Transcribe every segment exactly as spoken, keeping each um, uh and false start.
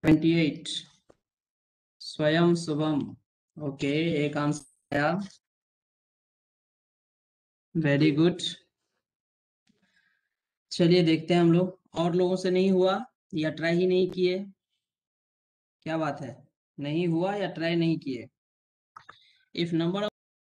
Twenty eight Swayam Shubham. Okay, एक answer आया, very good. चलिए देखते हैं हम लोग, और लोगों से नहीं हुआ या ट्राई ही नहीं किए, क्या बात है, नहीं हुआ या ट्राई नहीं किए। If number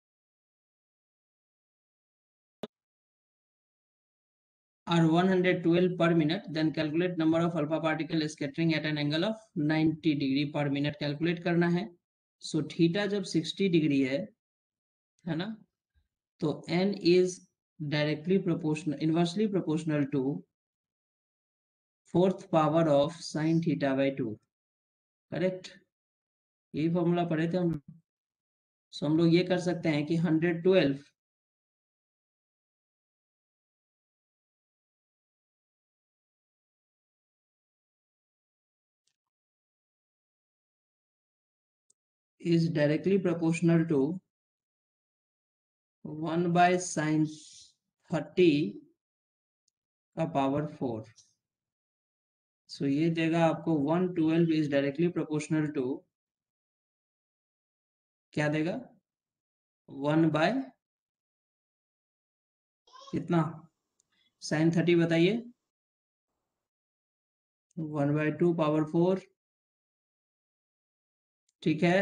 are one hundred twelve per minute, then calculate number of alpha particle scattering at an angle of ninety degree per minute। Calculate करना है। सो so, थीटा जब sixty डिग्री है है ना, तो n is directly proportional inversely proportional to fourth power of sin theta by two। Correct, यही formula पढ़े थे हम लोग। सो हम लोग ये कर सकते हैं कि one hundred twelve is directly proportional to one by sin thirty का पावर फोर। सो ये देगा आपको one twelve is directly proportional to, क्या देगा, वन बाय कितना, साइन थर्टी बताइए, one by two power four, ठीक है।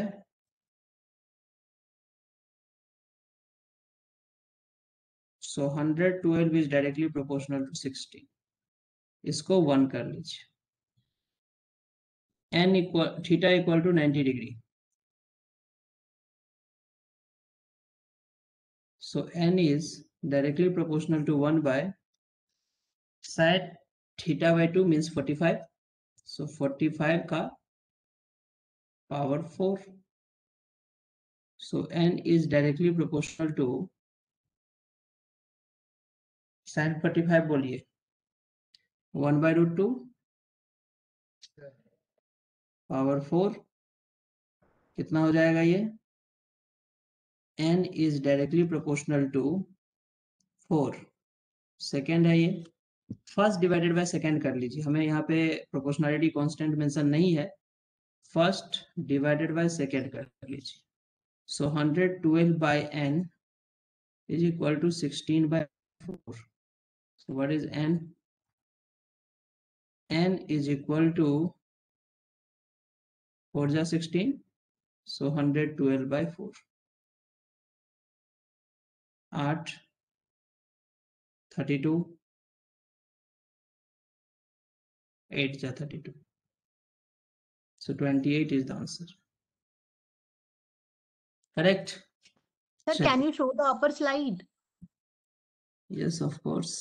So hundred twelve is directly proportional to sixty, इसको वन कर लीजिए। N equal theta equal to ninety degree, so n is directly proportional to one by sine theta by two means forty five, so forty five का power four. So n is directly proportional to sine forty five बोलिए, one by root to power four, कितना हो जाएगा ये, n is directly proportional to four. Second है ये, first divided by second कर लीजिए, हमें यहाँ पे प्रोपोर्शनलिटी कांस्टेंट मेंशन नहीं है, फर्स्ट डिवाइडेड बाय सेकेंड कर लीजिए। So hundred twelve by n is equal to sixteen by four। so what is n, n is equal to four ja sixteen, so one hundred twelve by four, eight thirty-two, eight ja thirty-two, so twenty-eight is the answer, correct। Sir, Check. can you show the upper slide? Yes, of course।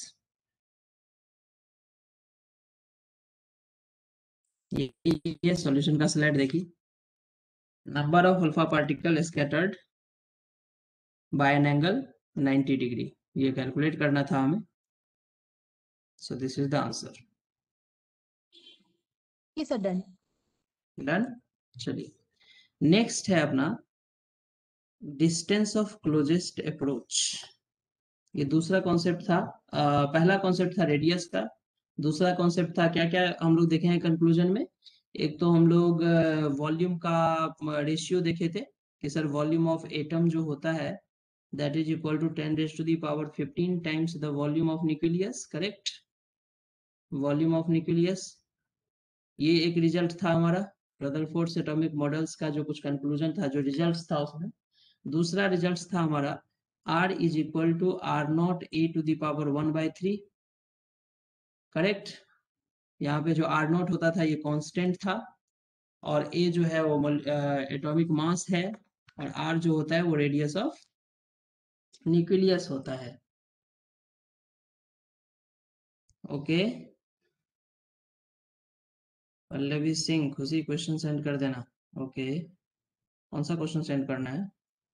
ये ये solution का slide देखिए, number of alpha particle scattered by n angle ninety degree, ये calculate करना था हमें। So this is the answer. Yes, sir, done. Done. चलिए next है अपना डिस्टेंस ऑफ क्लोजेस्ट अप्रोच। ये दूसरा कॉन्सेप्ट था, आ, पहला कॉन्सेप्ट था रेडियस का, दूसरा कॉन्सेप्ट था क्या क्या हम लोग देखे हैं कंक्लूजन में। एक तो हम लोग वॉल्यूम का रेशियो देखे थे कि सर वॉल्यूम ऑफ एटम जो होता है that is equal to ten raised to the power fifteen times the volume of nucleus, correct। volume of nucleus, ये एक रिजल्ट था हमारा रदरफोर्ड एटॉमिक मॉडल्स का, जो कुछ कंक्लूजन था, जो रिजल्ट्स था उसमें। दूसरा रिजल्ट था हमारा r is equal to r naught A to the power one by three, correct. यहाँ पे जो आर नॉट होता था ये कांस्टेंट था, और a जो है वो एटॉमिक मास है, और r जो होता है वो रेडियस ऑफ न्यूक्लियस होता है। ओके, पल्लवी सिंह, खुशी क्वेश्चन सेंड कर देना। ओके, कौन सा क्वेश्चन सेंड करना है,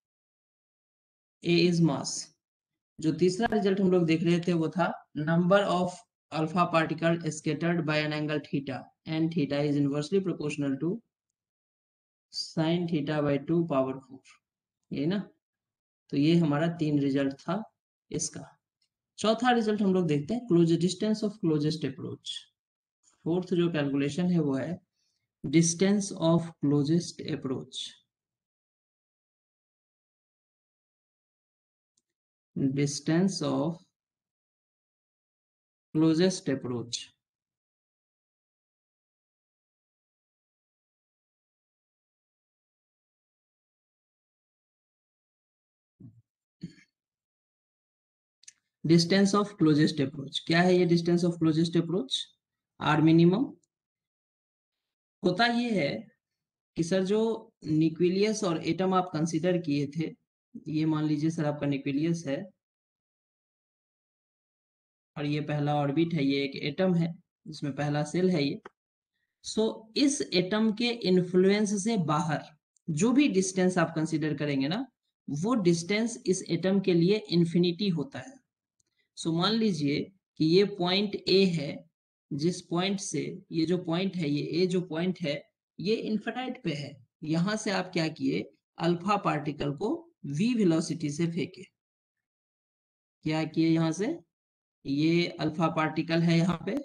ए इज मास। जो तीसरा रिजल्ट हम लोग देख रहे थे वो था number of alpha particle scattered by n angle theta, and theta is inversely proportional to sine theta by two power four, ये ना। तो ये हमारा तीन रिजल्ट था इसका। चौथा रिजल्ट हम लोग देखते हैं close distance of closest approach. Fourth जो कैलकुलेशन है वो है distance of closest approach, distance of closest approach. Distance of closest approach क्या है? ये distance of closest approach r minimum होता ये है कि सर जो न्यूक्लियस और एटम आप कंसीडर किए थे, ये मान लीजिए सर आपका न्यूक्लियस है और ये पहला ऑर्बिट है, ये एक एटम है जिसमें पहला सेल है ये। सो so, इस एटम के इन्फ्लुएंस से बाहर जो भी डिस्टेंस आप कंसीडर करेंगे ना, वो डिस्टेंस इस एटम के लिए इन्फिनिटी होता है। सो so, मान लीजिए कि ये पॉइंट ए है, जिस पॉइंट से ये जो पॉइंट है, ये ए जो पॉइंट है, ये इन्फिनाइट पे है। यहां से आप क्या किए, अल्फा पार्टिकल को वी वेलोसिटी से फेंके। क्या किए, यहां से ये अल्फा पार्टिकल है यहाँ पे,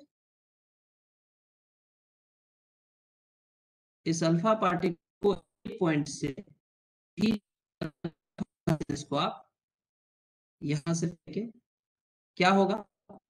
इस अल्फा पार्टिकल को एक पॉइंट से भी, इसको आप यहां से फेंके, क्या होगा,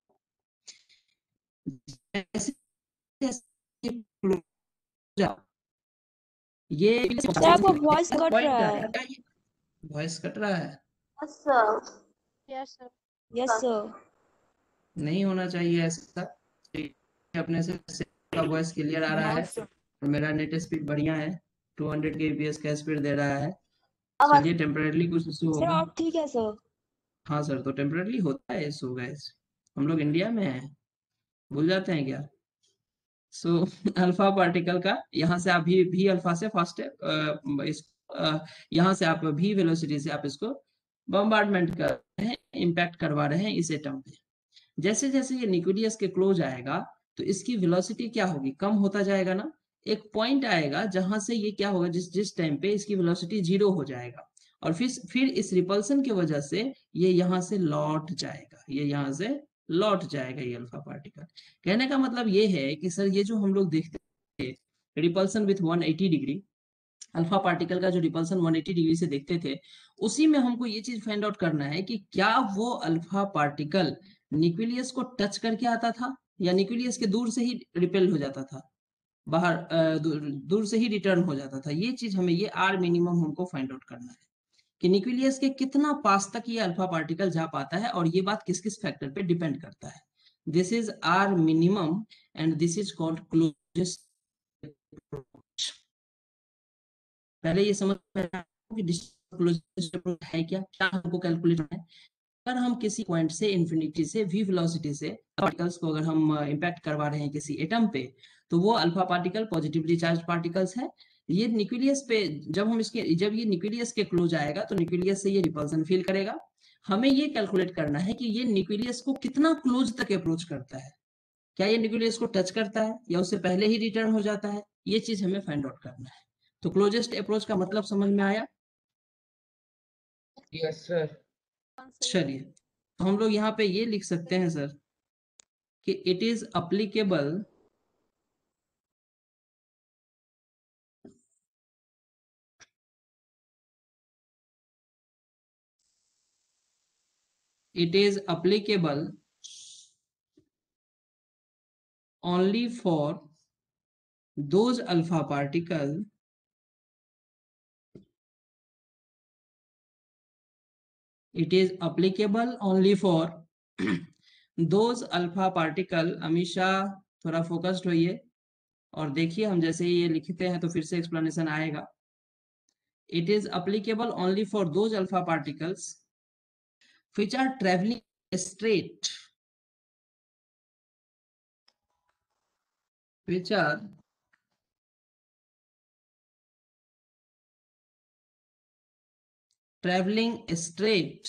जैसे जैसे जाओ, ये सर आपका वॉइस कट पॉइंट रहा आ है। रहा है, वॉइस कट रहा है, yes sir. Yes sir. Yes sir. नहीं होना चाहिए ऐसा। अपने से वॉइस क्लियर आ रहा है और मेरा नेट स्पीड बढ़िया है, टू हंड्रेड केबीपीएस का स्पीड दे रहा है। चलिए टेम्परेरी कुछ इशू सर होगा। आप ठीक है सर? हाँ सर, तो टेम्परेरी होता है इशू गाइस, हम लोग इंडिया में हैं, भूल जाते हैं क्या। सो so, अल्फा पार्टिकल का यहाँ से आप भी भी अल्फा से फास्ट है, इस अ, यहाँ से आप भी वेलोसिटी से आप इसको बम्बार्डमेंट कर रहे हैं, इम्पैक्ट करवा रहे हैं इस एटम पे। जैसे जैसे ये न्यूक्लियस के क्लोज आएगा तो इसकी वेलोसिटी क्या होगी, कम होता जाएगा ना। एक पॉइंट आएगा जहां से ये क्या होगा, जिस जिस टाइम पे इसकी वेलोसिटी जीरो हो जाएगा और फिर फिर इस रिपल्सन की वजह से ये यहाँ से लौट जाएगा, ये यहाँ से लौट जाएगा ये अल्फा पार्टिकल। कहने का मतलब ये है कि सर ये जो हम लोग देखते हैं repulsion with one eighty degree, alpha particle का जो रिपल्सन वन एटी डिग्री से देखते थे, उसी में हमको ये चीज फाइंड आउट करना है कि क्या वो अल्फा पार्टिकल न्यूक्लियस को टच करके आता था या न्यूक्लियस के दूर से ही रिपेल हो जाता था, बाहर दूर, दूर से ही रिटर्न हो जाता था। ये चीज हमें, ये आर मिनिमम हमको फाइंड आउट करना है कि न्यूक्लियस के कितना पास तक ये अल्फा पार्टिकल जा पाता है, और ये बात किस किस फैक्टर पे डिपेंड करता है। This is r minimum and this is called closest. पहले ये समझ कि क्लोजेस्ट अप्रोच है क्या, क्या हमको कैलकुलेट करना है। अगर हम किसी पॉइंट से इन्फिनिटी से वी वेलोसिटी से पार्टिकल्स को अगर हम इंपैक्ट करवा रहे हैं किसी एटम पे, तो वो alpha particle positively charge particles है। ये न्यूक्लियस पे जब हम इसके जब ये न्यूक्लियस के क्लोज आएगा तो न्यूक्लियस से ये रिपल्सन फील करेगा। हमें ये कैलकुलेट करना है कि ये न्यूक्लियस को कितना क्लोज तक अप्रोच करता है, क्या ये न्यूक्लियस को टच करता है या उससे पहले ही रिटर्न हो जाता है, ये चीज हमें फाइंड आउट करना है। तो क्लोजेस्ट अप्रोच का मतलब समझ में आया? Yes sir. चलिए, तो हम लोग यहाँ पे ये लिख सकते हैं सर कि it is applicable it is applicable only for those alpha particle it is applicable only for those alpha particle। Amisha थोड़ा फोकस्ड होइए और देखिए, हम जैसे ही ये लिखते हैं तो फिर से एक्सप्लेनेशन आएगा। it is applicable only for those alpha particles which are traveling straight, which are traveling straight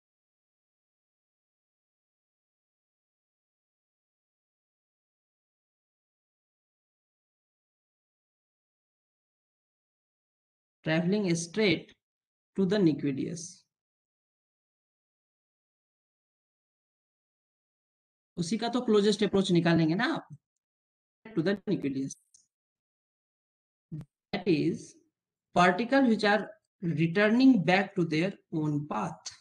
traveling straight to the nucleus। उसी का तो क्लोजेस्ट अप्रोच निकालेंगे ना आप, to the nucleus. that is particles which are returning back to their own path.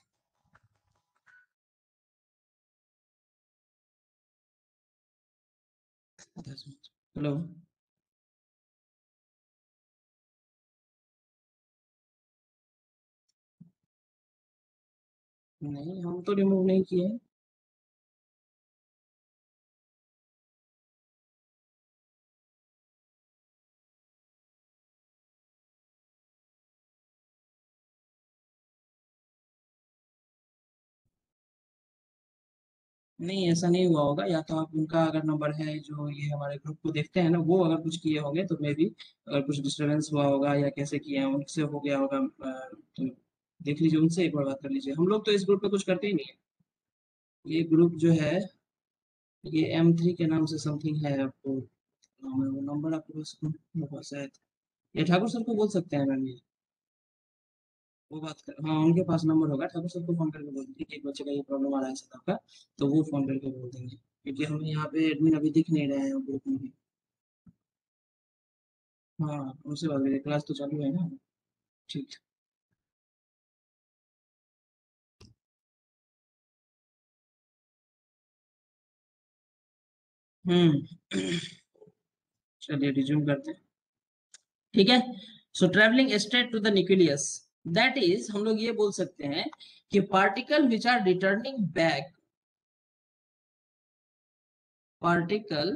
Hello, नहीं हम तो remove नहीं किए। नहीं ऐसा नहीं हुआ होगा, या तो आप उनका अगर नंबर है जो ये हमारे ग्रुप को देखते हैं ना, वो अगर कुछ किए होंगे तो मे भी अगर कुछ डिस्टरबेंस हुआ होगा या कैसे किए हैं उनसे हो गया होगा। अ, तो देख लीजिए, उनसे एक बार बात कर लीजिए। हम लोग तो इस ग्रुप पे कुछ करते ही नहीं है। ये ग्रुप जो है ये एम थ्री के नाम से समथिंग है, आपको नाम है वो, नंबर आपके पास होगा शायद। ये ठाकुर सर को बोल सकते हैं मैम, ये वो बात कर, हाँ उनके पास नंबर होगा, ठाकुर सर को फोन करके बोल दीजिए कि एक बच्चे का ये प्रॉब्लम आ रहा है सर आपका, तो वो फोन करके बोल देंगे, क्योंकि हमें यहाँ पे एडमिन अभी दिख नहीं रहे हैं ग्रुप में भी। हाँ उनसे बात करिए, क्लास तो चालू है ना। ठीक। हम्म चलिए रिज्यूम करते हैं। ठीक है, so travelling straight to the nucleus, that is हम लोग ये बोल सकते हैं कि particle which are returning back, particle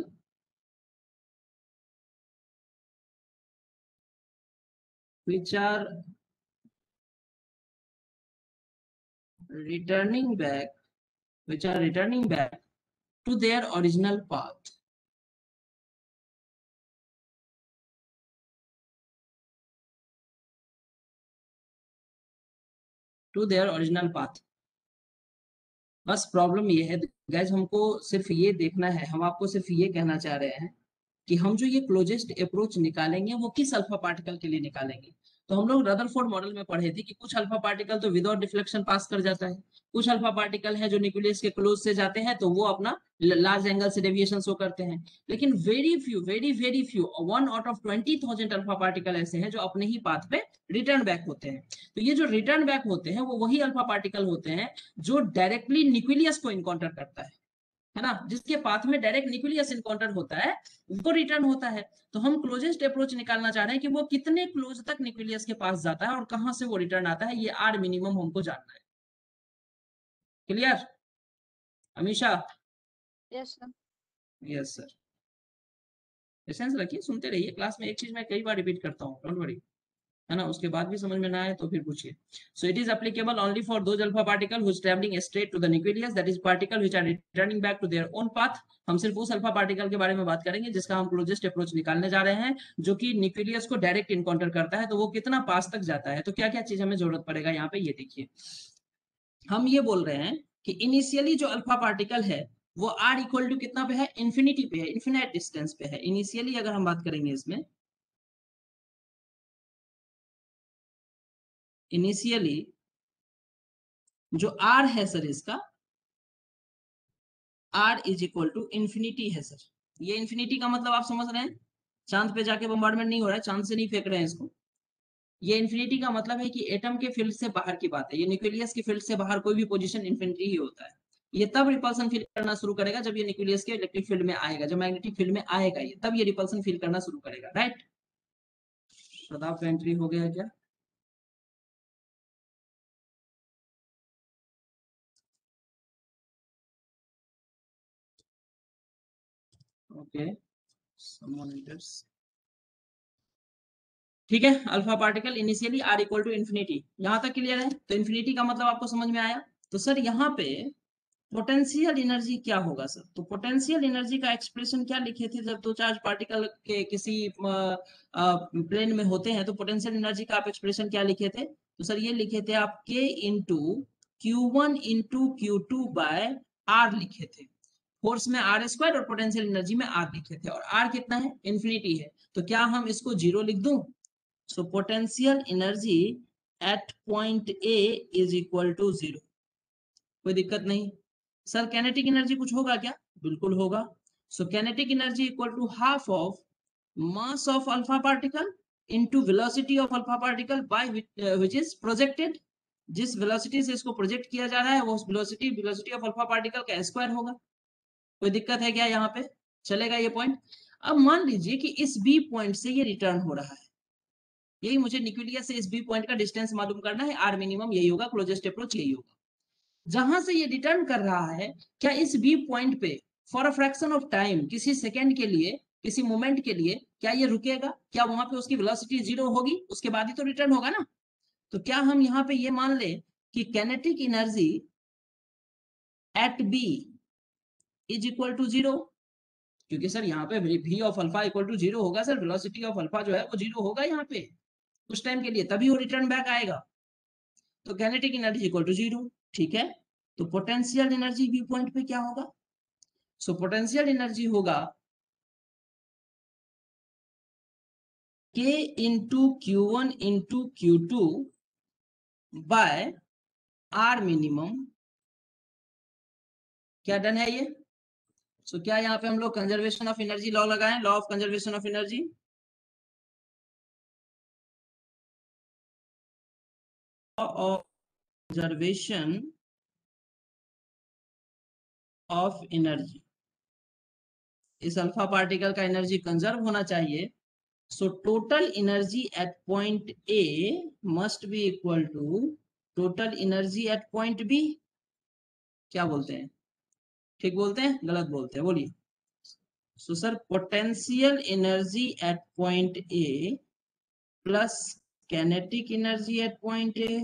which are returning back, which are returning back to their original path. To their original path. बस प्रॉब्लम ये है गाइज, हमको सिर्फ ये देखना है, हम आपको सिर्फ ये कहना चाह रहे हैं कि हम जो ये क्लोजेस्ट अप्रोच निकालेंगे वो किस अल्फा पार्टिकल के लिए निकालेंगे। तो हम लोग रदरफोर्ड मॉडल में पढ़े थे कि कुछ अल्फा पार्टिकल तो विदाउट डिफ्लेक्शन पास कर जाता है, कुछ अल्फा पार्टिकल है जो न्यूक्लियस के क्लोज से जाते हैं तो वो अपना लार्ज एंगल से डेविएशन शो करते हैं। लेकिन very few very very few one out of twenty thousand alpha particle ऐसे हैं जो अपने ही पाथ पे रिटर्न बैक होते हैं। तो ये जो रिटर्न बैक होते हैं वो वही अल्फा पार्टिकल होते हैं जो डायरेक्टली न्यूक्लियस को इनकाउंटर करता है है ना, जिसके पाथ में डायरेक्ट न्यूक्लियस इनकाउंटर होता है वो रिटर्न होता है। तो हम क्लोजेस्ट अप्रोच निकालना चाह रहे हैं कि वो कितने क्लोज तक न्यूक्लियस के पास जाता है और कहां से वो रिटर्न आता है, ये आर मिनिमम हमको जानना है। Clear Amisha? Yes sir. Yes sir. Patience रखिए, सुनते रहिए, क्लास में एक चीज मैं कई बार रिपीट करता हूँ, डोंट वरी, है ना, उसके बाद भी समझ में ना आए तो फिर पूछिए। So it is applicable only for those alpha particle which travelling straight to the nucleus, that is particle which are returning back to their own path. हम सिर्फ उस अल्फा पार्टिकल के बारे में बात करेंगे जिसका हम क्लोजेस्ट अप्रोच निकालने जा रहे हैं, जो कि न्यूक्लियस को डायरेक्ट इनकाउंटर करता है। तो वो कितना पास तक जाता है, तो क्या क्या चीज हमें जरूरत पड़ेगा यहाँ पे, ये देखिए। हम ये बोल रहे हैं कि इनिशियली जो अल्फा पार्टिकल है वो आर इक्वल टू कितना पे है, इन्फिनिटी पे है, इन्फिनाइट डिस्टेंस पे है इनिशियली। अगर हम बात करेंगे इसमें इनिशियली जो आर है सर, इसका r is equal to infinity है सर। ये इन्फिनिटी का मतलब आप समझ रहे हैं, चांद पे जाके बम्बार्डमेंट नहीं हो रहा है, चांद से नहीं फेंक रहे हैं इसको। ये इन्फिनिटी का मतलब है कि एटम के फील्ड से बाहर की बात है, ये न्यूक्लियस के फील्ड से बाहर कोई भी पोजीशन इन्फिनिटी ही होता है। ये तब रिपल्सन फील करना शुरू करेगा जब ये न्यूक्लियस के इलेक्ट्रिक फील्ड में आएगा, जब मैग्नेटिक फील्ड में आएगा ये, तब ये रिपल्सन फील करना शुरू करेगा, राइट। शदाब का एंट्री हो गया क्या? Okay, someone enters. ठीक है, alpha particle initially r equal to infinity, यहां तक क्लियर है। तो इन्फिनिटी का मतलब आपको समझ में आया। तो सर यहाँ पे पोटेंशियल एनर्जी क्या होगा सर, तो पोटेंशियल एनर्जी का एक्सप्रेशन क्या लिखे थे जब दो चार्ज पार्टिकल के किसी प्लेन में होते हैं, तो पोटेंशियल एनर्जी का आप एक्सप्रेशन क्या लिखे थे, तो सर ये लिखे थे आप k into Q one into Q two by r लिखे थे। फोर्स में आर स्क्वायर और पोटेंशियल एनर्जी में आर लिखे थे, और आर कितना है, इन्फिनिटी है। तो क्या हम इसको जीरो लिख दूं? So potential energy at point A is equal to zero, कोई दिक्कत नहीं। सर कैनेटिक एनर्जी कुछ होगा क्या? बिल्कुल होगा। So kinetic energy equal to half of mass of alpha particle into velocity of alpha particle by which, uh, which is projected, जिस velocity से इसको प्रोजेक्ट किया जा रहा है वो velocity velocity of alpha particle का स्क्वायर होगा। कोई दिक्कत है क्या यहाँ पे? चलेगा ये पॉइंट? अब मान लीजिए कि इस बी पॉइंट से ये रिटर्न हो रहा है, यही मुझे न्यूक्लियस से इस बी पॉइंट का डिस्टेंस मालूम करना है, आर मिनिमम यही होगा, क्लोजेस्ट अप्रोच यही होगा। जहां से ये रिटर्न कर रहा है, क्या इस बी पॉइंट पे for a fraction of time, किसी सेकेंड के लिए, किसी मोमेंट के लिए, क्या ये रुकेगा? क्या वहां पे उसकी वेलोसिटी जीरो होगी? उसके बाद ही तो रिटर्न होगा ना। तो क्या हम यहाँ पे ये मान ले कि kinetic energy at B is equal to zero? क्योंकि सर यहाँ पे v of alpha equal to zero होगा सर, वेलोसिटी ऑफ अल्फा जो है वो जीरो होगा यहाँ पे कुछ टाइम के लिए, तभी वो रिटर्न बैक आएगा। तो kinetic energy equal to zero, ठीक है। तो पोटेंशियल एनर्जी बी पॉइंट पे क्या होगा? सो पोटेंशियल एनर्जी होगा k into Q one into Q two by r minimum. क्या डन है ये? सो so, क्या यहाँ पे हम लोग कंजर्वेशन ऑफ एनर्जी लॉ लगाएं, law of conservation of energy? Law of conservation of energy, इस अल्फा पार्टिकल का एनर्जी कंजर्व होना चाहिए। So total energy at point A must be equal to total energy at point B. क्या बोलते हैं? ठीक बोलते हैं, गलत बोलते हैं? बोलिए। So sir potential energy at point A plus kinetic energy at point A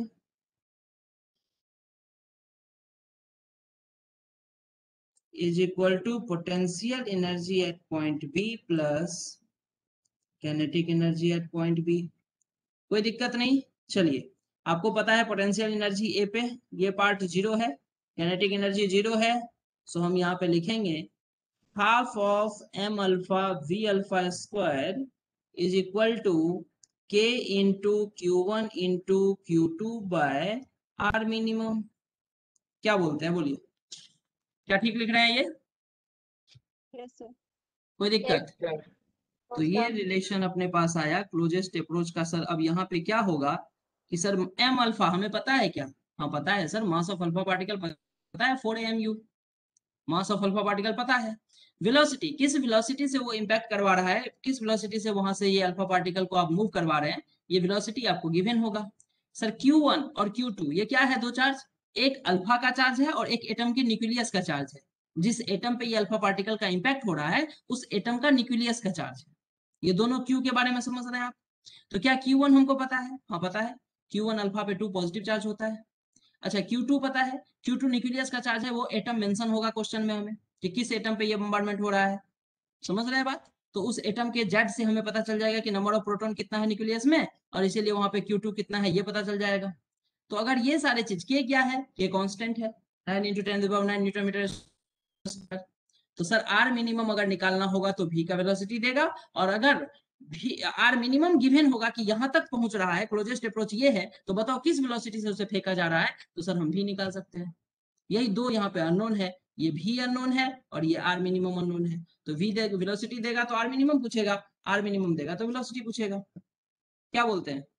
is equal to potential energy at point B plus kinetic energy at point B। कोई दिक्कत नहीं। चलिए, आपको पता है पोटेंशियल एनर्जी ए पे ये पार्ट जीरो है, काइनेटिक एनर्जी जीरो है। सो हम यहाँ पे लिखेंगे half of m alpha v alpha square is equal to k into Q one into Q two by r minimum. क्या बोलते हैं? बोलिए, क्या ठीक लिख रहे हैं ये? Yes, sir. कोई दिक्कत? तो Yes, ये sir. रिलेशन अपने पास आया क्लोजेस्ट अप्रोच का। सर अब यहाँ पे क्या होगा कि सर एम अल्फा हमें पता है क्या? हाँ पता है sir, mass of alpha particle पता है, four m u mass of alpha particle पता है। वेलोसिटी, किस वेलोसिटी से वो इंपैक्ट करवा रहा है, किस वेलोसिटी से वहां से ये अल्फा पार्टिकल को आप मूव करवा रहे हैं, ये वेलोसिटी आपको गिवन होगा। सर क्यू वन और क्यू टू ये क्या है? दो चार्ज, एक अल्फा का चार्ज है और एक एटम के न्यूक्लियस का चार्ज है। जिस एटम पे ये अल्फा पार्टिकल का इंपैक्ट हो रहा है उस एटम का न्यूक्लियस का चार्ज है। ये दोनों क्यू के बारे में समझ रहे हैं आप? तो क्या क्यू वन हमको पता है? हाँ पता है, क्यू वन अल्फा पे टू पॉजिटिव चार्ज होता है। अच्छा क्यू टू पता है, क्यू टू न्यूक्लियस का चार्ज है, वो एटम मेंशन होगा क्वेश्चन में हमें कि किस एटम पे ये बम्बार्डमेंट हो रहा है। समझ रहे हैं बात? तो उस एटम के जेड से हमें पता चल जाएगा कि नंबर ऑफ प्रोटॉन कितना है न्यूक्लियस में, और इसीलिए वहां पे क्यू टू कितना है ये पता चल जाएगा। तो अगर ये सारे चीज के क्या है, ये कांस्टेंट है, nine into ten to the power nine newton metre. तो सर आर मिनिमम अगर निकालना होगा तो v का वेलोसिटी देगा, और अगर आर मिनिमम गिवन होगा कि यहां तक पहुंच रहा है, क्लोजेस्ट अप्रोच ये है, तो बताओ किस वेलोसिटी से उसे फेंका जा रहा है, तो सर हम भी निकाल सकते हैं। यही दो यहाँ पे अननोन है, ये भी अननोन है और ये आर मिनिमम अननोन है। तो v दे वेलोसिटी देगा तो आर मिनिमम पूछेगा, आर मिनिमम देगा तो वेलोसिटी पूछेगा। क्या बोलते हैं?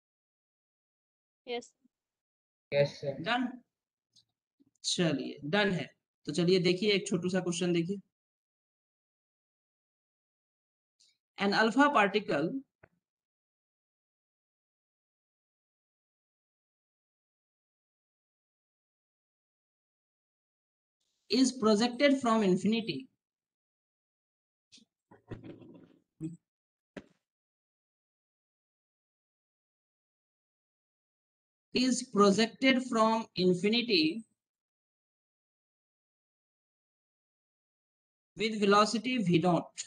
Yes. Yes sir. डन? चलिए डन है। तो चलिए देखिए एक छोटू सा क्वेश्चन देखिए। An alpha particle is projected from infinity is projected from infinity with velocity v naught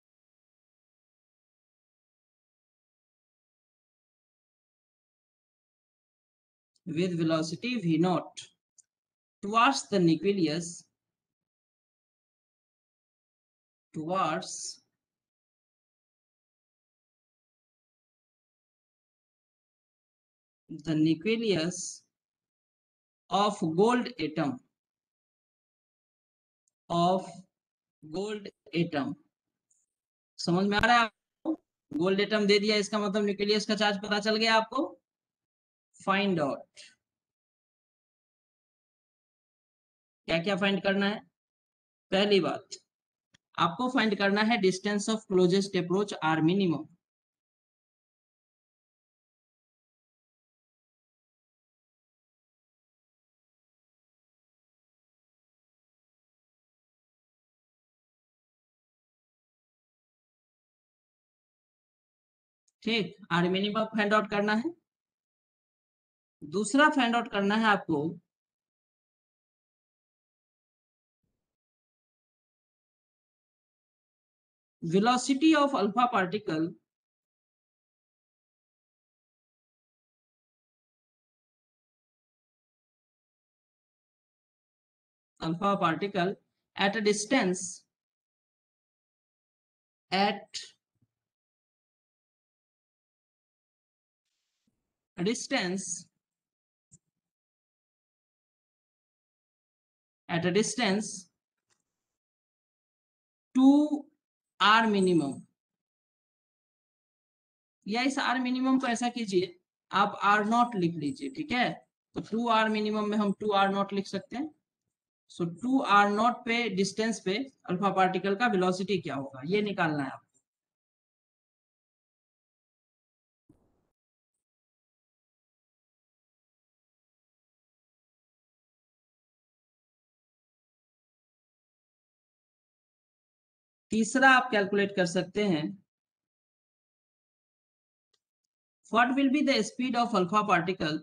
with velocity v naught towards the nucleus towards the nucleus of gold atom of gold atom। समझ में आ रहा है आपको? Gold atom दे दिया, इसका मतलब nucleus का charge पता चल गया आपको। फाइंड आउट, क्या क्या फाइंड करना है? पहली बात आपको फाइंड करना है distance of closest approach r minimum. ठीक, आर मिनिमम फाइंड आउट करना है। दूसरा फाइंड आउट करना है आपको velocity of alpha particle alpha particle at a distance at a distance at a distance to r minimum, या इस r minimum को ऐसा कीजिए आप r नॉट लिख लीजिए, ठीक है। तो टू r minimum में हम टू r नॉट लिख सकते हैं। सो टू r नॉट पे डिस्टेंस पे अल्फा पार्टिकल का वेलोसिटी क्या होगा ये निकालना है आपको। तीसरा आप कैलकुलेट कर सकते हैं what will be the speed of alpha particle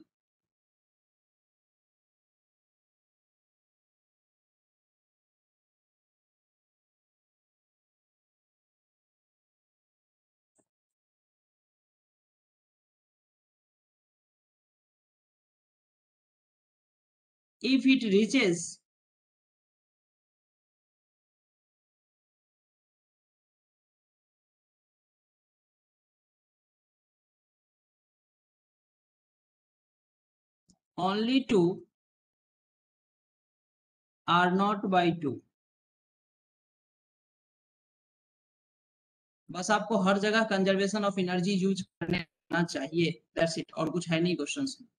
if it reaches only to r naught by two. बस आपको हर जगह कंजर्वेशन ऑफ एनर्जी यूज करना चाहिए, दैट्स इट, और कुछ है नहीं क्वेश्चंस में।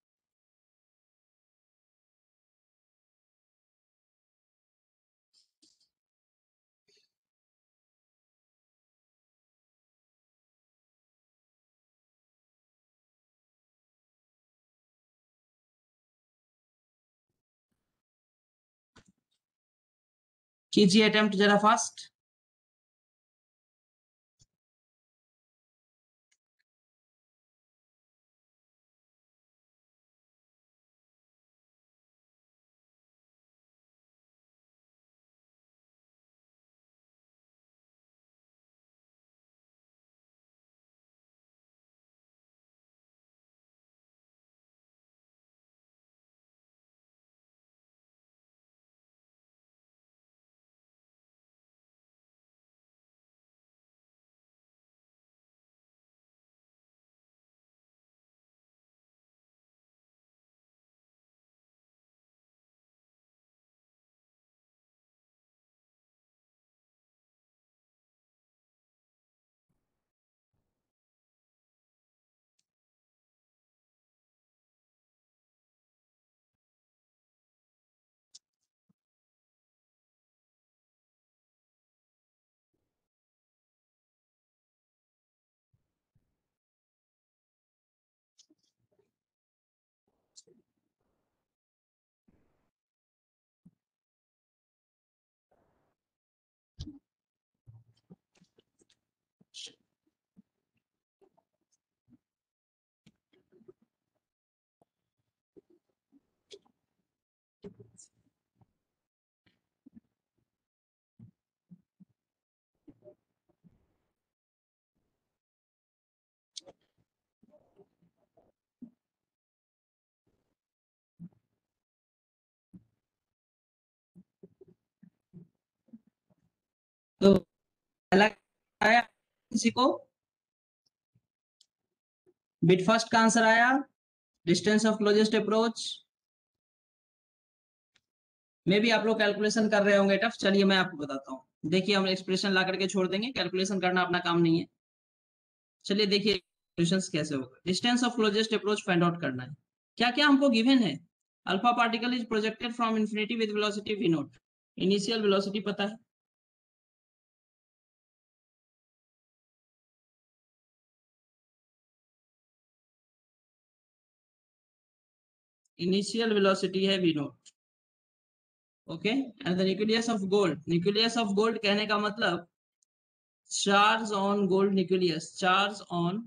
कीजिए अटेम्प्ट जरा फास्ट। तो पहला आया किसी को, बिट फर्स्ट का आंसर आया डिस्टेंस ऑफ क्लोजेस्ट अप्रोच। मे भी आप लोग कैलकुलेशन कर रहे होंगे टफ, चलिए मैं आपको बताता हूँ। देखिए हम एक्सप्रेशन ला करके छोड़ देंगे, कैलकुलेशन करना अपना काम नहीं है। चलिए देखिए सॉल्यूशंस कैसे होगा। Distance of closest approach find out करना है। क्या क्या हमको गिवन है? Alpha particle is projected from infinity with velocity v naught. Initial velocity पता है, इनिशियल वेलोसिटी है v naught. Okay, and the nucleus of gold, nucleus of gold कहने का मतलब charge on gold nucleus, charge on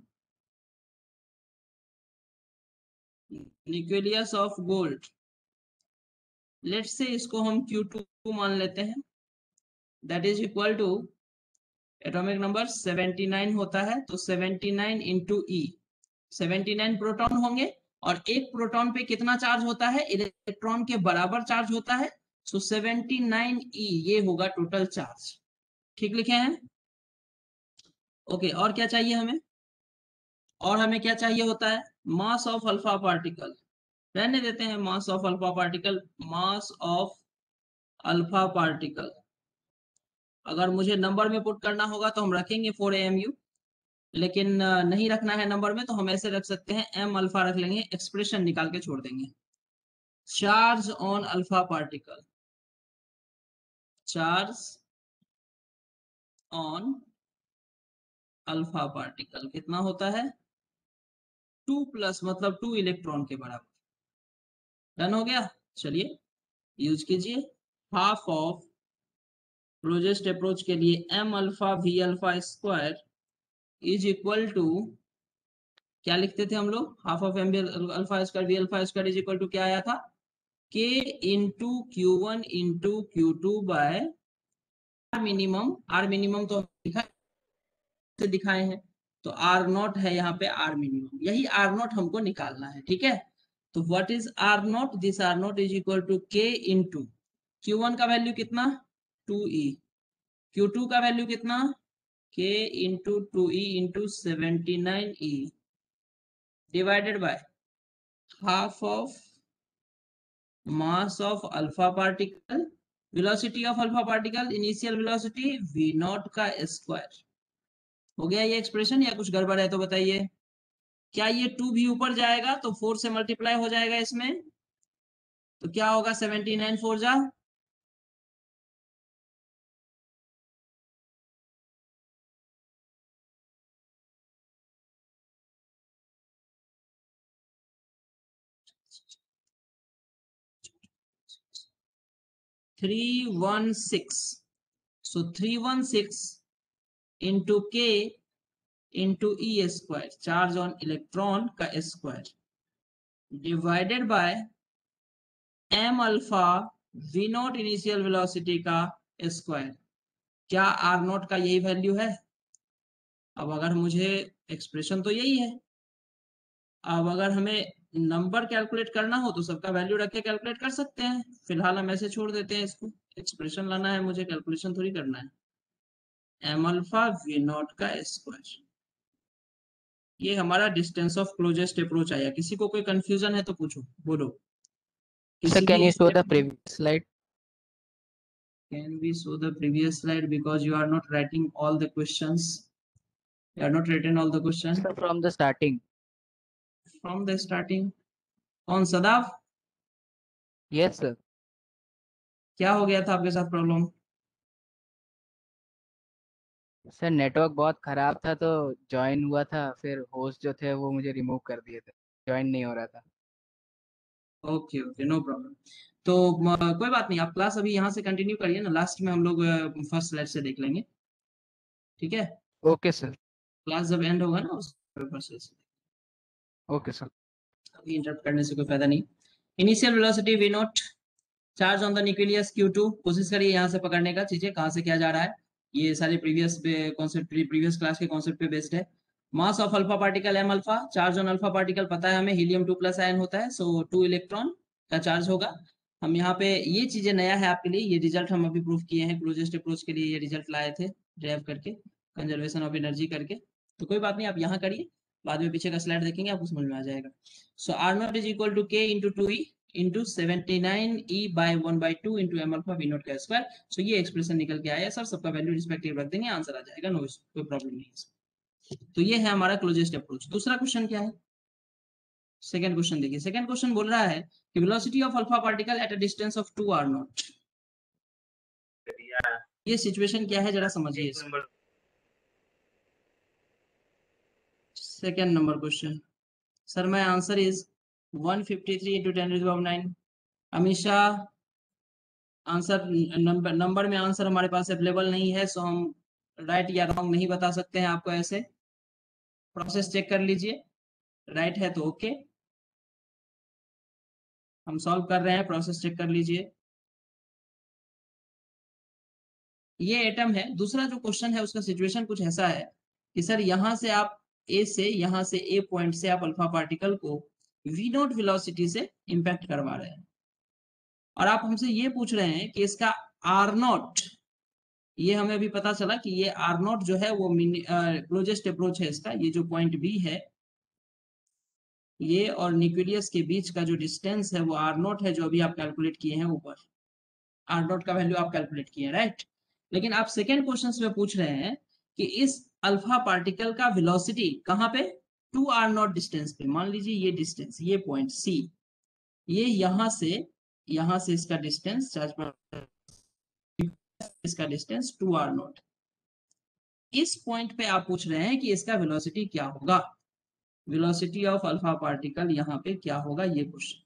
nucleus of gold, let's say इसको हम q two मान लेते हैं, that is equal to atomic number seventy nine होता है, तो seventy nine into e, seventy nine proton होंगे और एक प्रोटॉन पे कितना चार्ज होता है? इलेक्ट्रॉन के बराबर चार्ज होता है, सो सेवेंटी नाइन ई ये होगा टोटल चार्ज। ठीक लिखे हैं? ओके, और क्या चाहिए हमें? और हमें क्या चाहिए होता है? Mass of alpha particle. रहने देते हैं mass of alpha particle, mass of alpha particle अगर मुझे नंबर में पुट करना होगा तो हम रखेंगे फोर ए एम यू, लेकिन नहीं रखना है नंबर में तो हम ऐसे रख सकते हैं, एम अल्फा रख लेंगे, एक्सप्रेशन निकाल के छोड़ देंगे। Charge on alpha particle, charge on alpha particle कितना होता है? टू प्लस, मतलब टू इलेक्ट्रॉन के बराबर। डन हो गया? चलिए यूज कीजिए। हाफ ऑफ क्लोजेस्ट अप्रोच के लिए m alpha v alpha square is equal to, क्या लिखते थे हम लोग? Half of m alpha square v alpha square is equal to क्या आया था? K into Q one into Q two by r minimum. R minimum तो लिखा से दिखाए हैं, तो आर नॉट है यहाँ पे आर मिनिमम, यही आर नॉट हमको निकालना है। ठीक है, तो what is r naught? This r naught is equal to k into Q one का वैल्यू कितना? टू ई, क्यू टू का वैल्यू कितना? K into two e into seventy nine e divided by half of mass of alpha particle, velocity of alpha particle, initial velocity v naught का square. हो गया ये expression या कुछ गड़बड़ है तो बताइए? क्या ये टू भी ऊपर जाएगा तो फोर से मल्टीप्लाई हो जाएगा इसमें, तो क्या होगा? सेवेंटी नाइन फोर जा three one six, so three one six into k into e square, charge on electron का square, divided by m alpha v naught initial velocity का स्क्वायर। क्या आर नॉट का यही वैल्यू है? अब अगर मुझे, एक्सप्रेशन तो यही है, अब अगर हमें नंबर कैलकुलेट करना हो तो सबका वैल्यू रख के कैलकुलेट कर सकते हैं, फिलहाल हम ऐसे छोड़ देते हैं इसको। एक्सप्रेशन लाना है मुझे, कैलकुलेशन थोड़ी करना है। एम अल्फा वी नॉट का स्क्वायर, ये हमारा डिस्टेंस ऑफ क्लोजेस्ट अप्रोच आया। किसी को कोई कंफ्यूजन है तो पूछो, बोलो। Sir, can you show the previous slide? Can we show the previous slide because you are not writing all the questions? You are not written all the questions. Sir, from the starting. From the starting. कौन? Sadaf? Yes, sir. क्या हो गया था आपके साथ problem? Sir network बहुत खराब था तो ज्वाइन हुआ था, फिर होस्ट जो थे वो मुझे रिमूव कर दिए थे, ज्वाइन नहीं हो रहा था। Okay okay, no problem. तो म, कोई बात नहीं, आप क्लास अभी यहाँ से कंटिन्यू करिए ना, लास्ट में हम लोग फर्स्ट स्लाइड से देख लेंगे, ठीक है? Okay sir. क्लास जब एंड होगा ना उस फर्स्ट स्लाइड से। Okay sir. अभी इंटरप्ट करने से कोई फायदा नहीं। Initial velocity v naught, charge on the nucleus q two, कोशिश करिए यहाँ से पकड़ने का, चीजें कहाँ से क्या जा रहा है, ये सारे प्रीवियस कॉन्सेप्ट, प्रीवियस क्लास के कॉन्सेप्ट पे बेस्ड है। Mass of alpha particle m alpha, charge on alpha particle पता है हमें, हीलियम टू प्लस आयन होता है, सो टू इलेक्ट्रॉन का चार्ज होगा। हम यहाँ पे ये चीजें नया है आपके लिए, ये रिजल्ट हम अभी प्रूव किए हैं क्लोजेस्ट अप्रोच के लिए, ये रिजल्ट लाए थे ड्राइव करके, कंजर्वेशन ऑफ एनर्जी करके। तो कोई बात नहीं, आप यहाँ करिए, बाद में पीछे का स्लाइड देखेंगे आपको समझ में आ जाएगा। So r naught is equal to k into two e into seventy nine e by one by two into m alpha v naught का स्क्वायर। सो ये एक्सप्रेशन निकल के आया सर, सबका वैल्यू रिस्पेक्टिव रख देंगे, आंसर आ जाएगा, नो कोई प्रॉब्लम नहीं है। तो ये है हमारा क्लोजेस्ट अप्रोच। दूसरा क्वेश्चन क्या है, सेकंड क्वेश्चन देखिए। सेकंड क्वेश्चन बोल रहा है कि velocity of alpha particle at a distance of two r naught. ये सिचुएशन क्या है जरा समझिए इसको। Second number question sir, my answer is one fifty three into ten to the power nine. हमेशा आंसर नंबर नंबर में answer हमारे पास अवेलेबल नहीं है, सो हम राइट या रॉन्ग नहीं बता सकते हैं आपको। ऐसे प्रोसेस चेक कर लीजिए, राइट है तो ओके। हम सॉल्व कर रहे हैं, प्रोसेस चेक कर लीजिए। ये एटम है। दूसरा जो क्वेश्चन है उसका सिचुएशन कुछ ऐसा है कि सर यहां से आप ए से यहां से ए पॉइंट से आप अल्फा पार्टिकल को वी नॉट वेलोसिटी से इंपैक्ट करवा रहे हैं, और आप हमसे ये पूछ रहे हैं कि इसका आर नॉट, ये हमें अभी पता चला कि ये आर नॉट जो है वो क्लोजेस्ट अप्रोच है इसका। ये जो पॉइंट बी है, ये और न्यूक्लियस के बीच का जो डिस्टेंस है वो आर नॉट है, जो अभी आप कैलकुलेट किए हैं ऊपर। आर नॉट का वैल्यू आप कैलकुलेट किए हैं, राइट। लेकिन आप सेकेंड क्वेश्चन में पूछ रहे हैं कि इस अल्फा पार्टिकल का वेलोसिटी कहां पे, टू आर नॉट डिस्टेंस पे। मान लीजिए ये डिस्टेंस, ये पॉइंट सी, ये यहां से यहां से इसका डिस्टेंस चार्ज, इसका डिस्टेंस टू आर नॉट। इस पॉइंट पे आप पूछ रहे हैं कि इसका वेलोसिटी क्या होगा, वेलोसिटी ऑफ अल्फा पार्टिकल यहाँ पे क्या होगा, ये क्वेश्चन।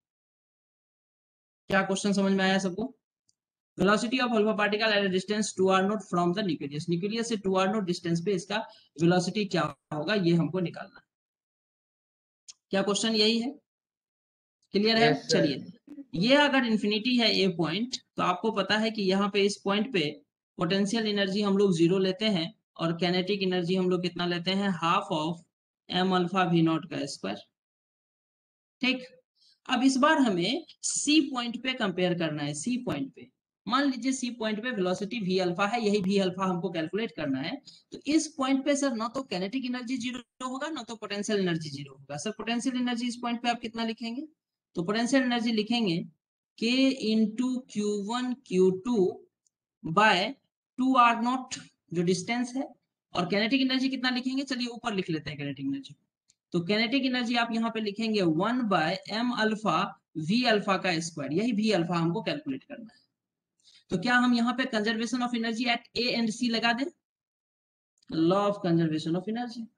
क्या क्वेश्चन समझ में आया सबको? Velocity of alpha particle at a distance two r naught from the nucleus, nucleus से टू आर नॉट डिस्टेंस पे इसका वेलोसिटी क्या होगा, ये हमको निकालना है। क्या क्वेश्चन यही है? क्लियर है? Yes, sir. चलिए, ये अगर इन्फिनिटी है ए पॉइंट, तो आपको पता है कि यहाँ पे इस पॉइंट पे पोटेंशियल एनर्जी हम लोग जीरो लेते हैं, और कैनेटिक एनर्जी हम लोग कितना लेते हैं, half of m alpha v naught का स्क्वायर। ठीक, अब इस बार हमें सी पॉइंट पे कंपेयर करना है। सी पॉइंट पे मान लीजिए सी पॉइंट पे वेलोसिटी वी अल्फा है, यही वी अल्फा हमको कैलकुलेट करना है। तो इस पॉइंट पे सर ना तो कैनेटिक एनर्जी जीरो होगा, ना तो पोटेंशियल एनर्जी जीरो होगा। सर पोटेंशियल एनर्जी इस पॉइंट पे आप कितना लिखेंगे? तो पोटेंशियल एनर्जी लिखेंगे k into Q one q two by two r naught जो डिस्टेंस है, और कैनेटिक एनर्जी कितना लिखेंगे, चलिए ऊपर लिख लेते हैं कैनेटिक एनर्जी। तो कैनेटिक एनर्जी आप यहाँ पे लिखेंगे one by m alpha v alpha का स्क्वायर, यही वी अल्फा हमको कैलकुलेट करना है। तो क्या हम यहाँ पे conservation of energy at A and C लगा दें? Law of conservation of energy.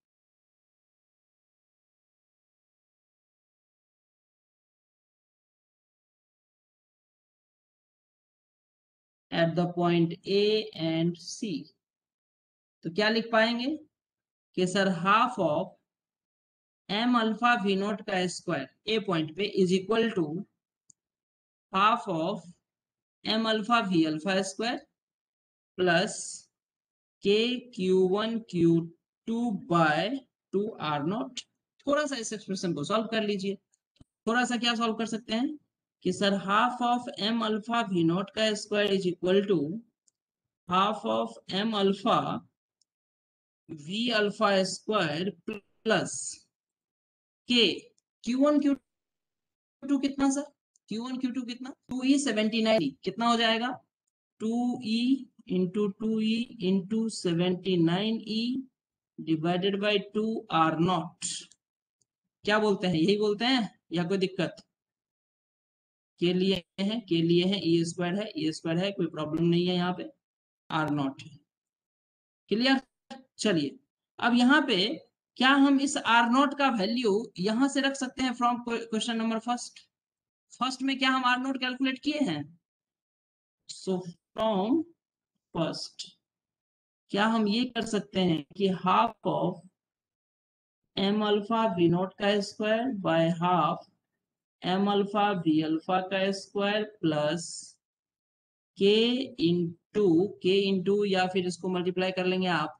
At the point A and C, तो क्या लिख पाएंगे कि sir half of m alpha v naught का स्क्वायर ए पॉइंट पे is equal to half of m alpha v alpha square plus k q one q two by two r naught. थोड़ा सा इस एक्सप्रेशन को solve कर लीजिए। थोड़ा सा क्या सॉल्व कर सकते हैं कि sir half of m alpha v naught का square is equal to half of m alpha v alpha square plus k q one q two कितना sir, q one q two कितना, टू ई सेवेंटी नाइन, कितना हो जाएगा, two e into two e into seventy nine e divided by two r naught. क्या बोलते हैं, यही बोलते हैं या कोई दिक्कत? के लिए है, के लिए है, ई स्क्वायर है, ई स्क्वायर है, कोई प्रॉब्लम नहीं है, यहाँ पे आर नॉट है। क्लियर? चलिए, अब यहाँ पे क्या हम इस आर नॉट का वैल्यू यहां से रख सकते हैं from question number first? First में क्या हम आर नॉट कैलकुलेट किए हैं? सो फ्रॉम फर्स्ट क्या हम ये कर सकते हैं कि half of m alpha v naught का square by half m alpha v alpha का square plus k into k into या फिर इसको मल्टीप्लाई कर लेंगे आप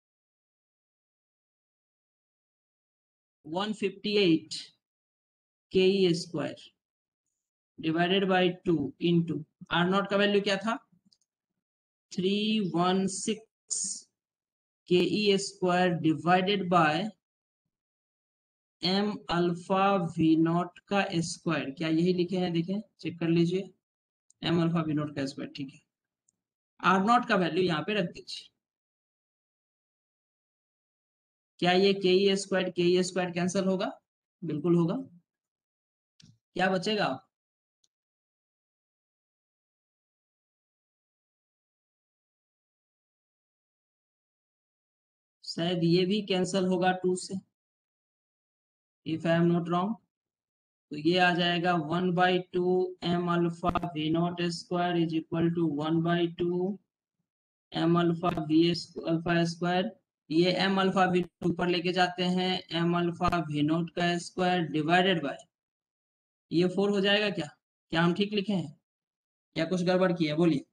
one fifty eight k e square divided by two into r naught का value क्या था, three one six k e square divided by m alpha v naught का स्क्वायर। क्या यही लिखे हैं, देखें चेक कर लीजिए, एम अल्फा वी नॉट का स्क्वायर। ठीक है, आर नॉट का वैल्यू यहाँ पे रख दीजिए। क्या ये के ई स्क्वायर के ई स्क्वायर कैंसिल होगा? बिल्कुल होगा। क्या बचेगा? शायद ये भी कैंसिल होगा टू से, if I am not wrong. तो ये आ जाएगा one by two m alpha v naught square is equal to one by two m alpha v alpha square. ये एम अल्फा वी ऊपर लेके जाते हैं, एम अल्फा वी नॉट का स्क्वायर डिवाइडेड बाय, ये फोर हो जाएगा क्या? क्या हम ठीक लिखे हैं या कुछ गड़बड़ किया? बोलिए।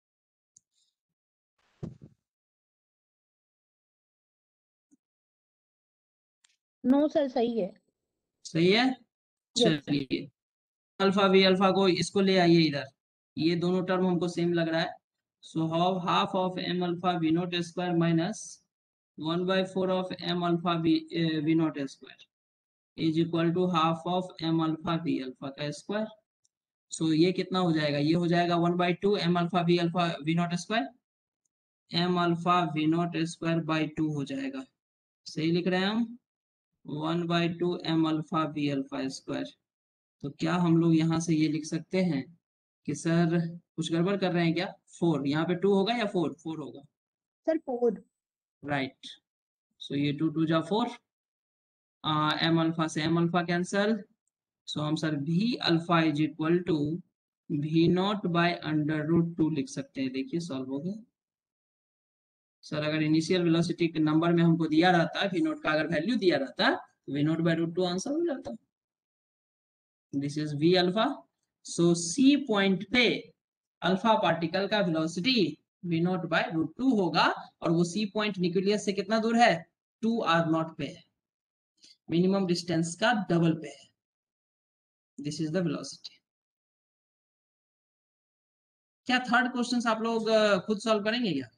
नो सर, सही है। सही है। Yes sir. चलिए अल्फा वी अल्फा को इसको ले आइए इधर, ये दोनों टर्म हमको सेम लग रहा है। So how half of m alpha v naught square minus one by four of m alpha v naught square is equal to half of m alpha v alpha का स्क्वायर। सो ये कितना हो जाएगा? ये हो जाएगा one by two m alpha v alpha v naught square, m alpha v naught square by two हो जाएगा। सही लिख रहे हैं हम, one by two m alpha v alpha square. तो क्या हम लोग यहाँ से ये लिख सकते हैं कि सर कुछ गड़बड़ कर रहे हैं क्या? फोर यहाँ पे टू होगा या फोर? फोर होगा सर फोर। राइट। सो ये टू टू जा फोर, एम अल्फा से एम अल्फा कैंसल। सो हम sir v alpha is equal to v naught by under root two लिख सकते हैं। देखिए सॉल्व हो गया। सर अगर इनिशियल वेलोसिटी के नंबर में हमको दिया रहता, वी नॉट का अगर वैल्यू दिया रहता, तो v naught by root two answer हो जाता। This is v alpha. So C point पे अल्फा पार्टिकल का velocity v naught by root two होगा, और वो सी पॉइंट न्यूक्लियस से कितना दूर है? टू आर नॉट पे है, मिनिमम डिस्टेंस का डबल पे है। This is the velocity. क्या थर्ड क्वेश्चन आप लोग खुद सॉल्व करेंगे क्या?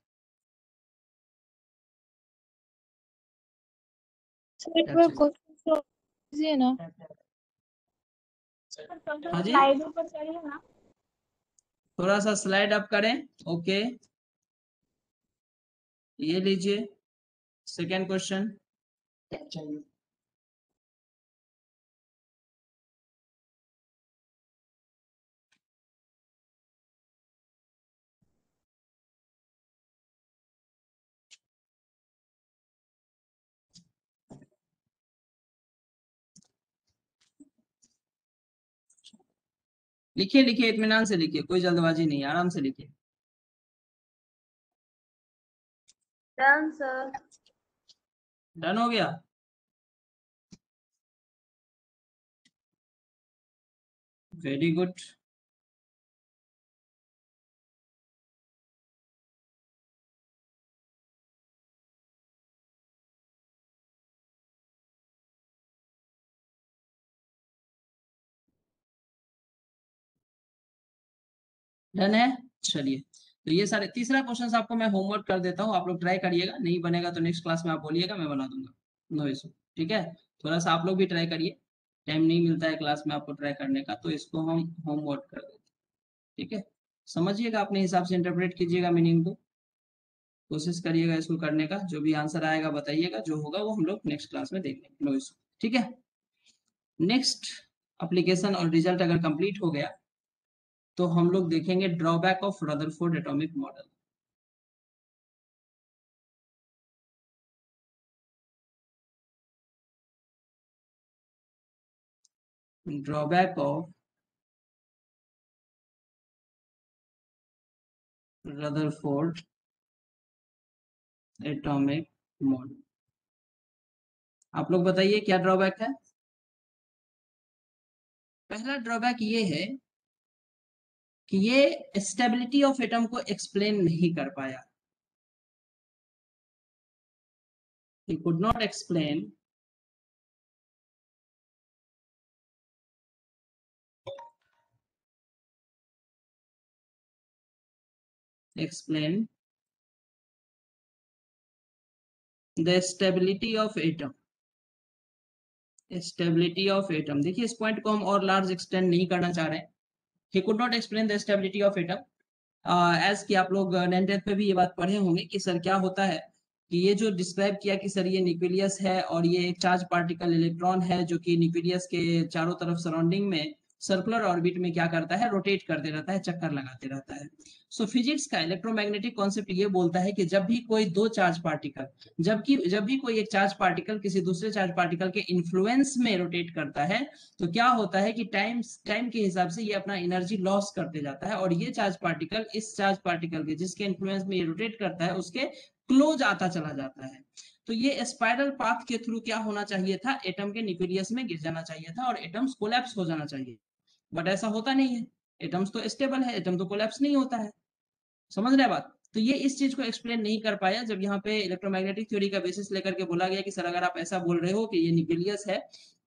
ना हाँ जी, स्लाइड ऊपर चढ़िए ना। थोड़ा सा स्लाइड अप करें। ओके ये लीजिए सेकेंड क्वेश्चन। लिखिए लिखिए, इत्मीनान से लिखिए, कोई जल्दबाजी नहीं, आराम से लिखिए। Done sir. डन हो गया? Very good. डन है। चलिए तो ये सारे तीसरा क्वेश्चन आपको मैं होमवर्क कर देता हूँ, आप लोग ट्राई करिएगा, नहीं बनेगा तो नेक्स्ट क्लास में आप बोलिएगा, मैं बना दूंगा, नो इशू। ठीक है, थोड़ा सा आप लोग भी ट्राई करिए, टाइम नहीं मिलता है क्लास में आपको ट्राई करने का, तो इसको हम होमवर्क कर देते हैं। ठीक है, समझिएगा अपने हिसाब से, इंटरप्रेट कीजिएगा मीनिंग को, कोशिश करिएगा इसको करने का, जो भी आंसर आएगा बताइएगा, जो होगा वो हम लोग नेक्स्ट क्लास में देख लेंगे, नो इशू। ठीक है, नेक्स्ट एप्लीकेशन और रिजल्ट अगर कंप्लीट हो गया तो हम लोग देखेंगे drawback of Rutherford atomic model. Drawback of Rutherford atomic model. आप लोग बताइए क्या ड्रॉबैक है? पहला ड्रॉबैक ये है कि ये स्टेबिलिटी ऑफ एटम को एक्सप्लेन नहीं कर पाया। He could not explain explain the stability of atom। Stability of atom, देखिए इस पॉइंट को हम और लार्ज एक्सटेंड नहीं करना चाह रहे हैं। He could not explain the stability of atom। As uh, कि आप लोग नाइन टेंथ पे भी ये बात पढ़े होंगे कि सर क्या होता है कि ये जो डिस्क्राइब किया कि सर ये न्यूक्लियस है और ये एक चार्ज पार्टिकल इलेक्ट्रॉन है जो कि न्यूक्लियस के चारों तरफ सराउंडिंग में सर्कुलर ऑर्बिट में क्या करता है, रोटेट करते रहता है, चक्कर लगाते रहता है। सो so, फिजिक्स का इलेक्ट्रोमैग्नेटिक कॉन्सेप्ट ये बोलता है कि जब भी कोई दो चार्ज पार्टिकल जबकि जब भी कोई एक चार्ज पार्टिकल किसी दूसरे चार्ज पार्टिकल के इन्फ्लुएंस में रोटेट करता है तो क्या होता है कि टाइम टाइम के हिसाब से ये अपना एनर्जी लॉस करते जाता है और ये चार्ज पार्टिकल इस चार्ज पार्टिकल के जिसके इन्फ्लुएंस में ये रोटेट करता है उसके क्लोज आता चला जाता है। तो ये स्पाइरल पाथ के थ्रू क्या होना चाहिए था, एटम के न्यूक्लियस में गिर जाना चाहिए था और एटम्स कोलैप्स हो जाना चाहिए, बट ऐसा होता नहीं है। एटम्स तो स्टेबल है, एटम तो कोलैप्स नहीं होता है। समझ रहे बात? तो ये इस चीज को एक्सप्लेन नहीं कर पाया जब यहाँ पे इलेक्ट्रोमैग्नेटिक थ्योरी का बेसिस लेकर के बोला गया कि सर अगर आप ऐसा बोल रहे हो कि ये न्यूक्लियस है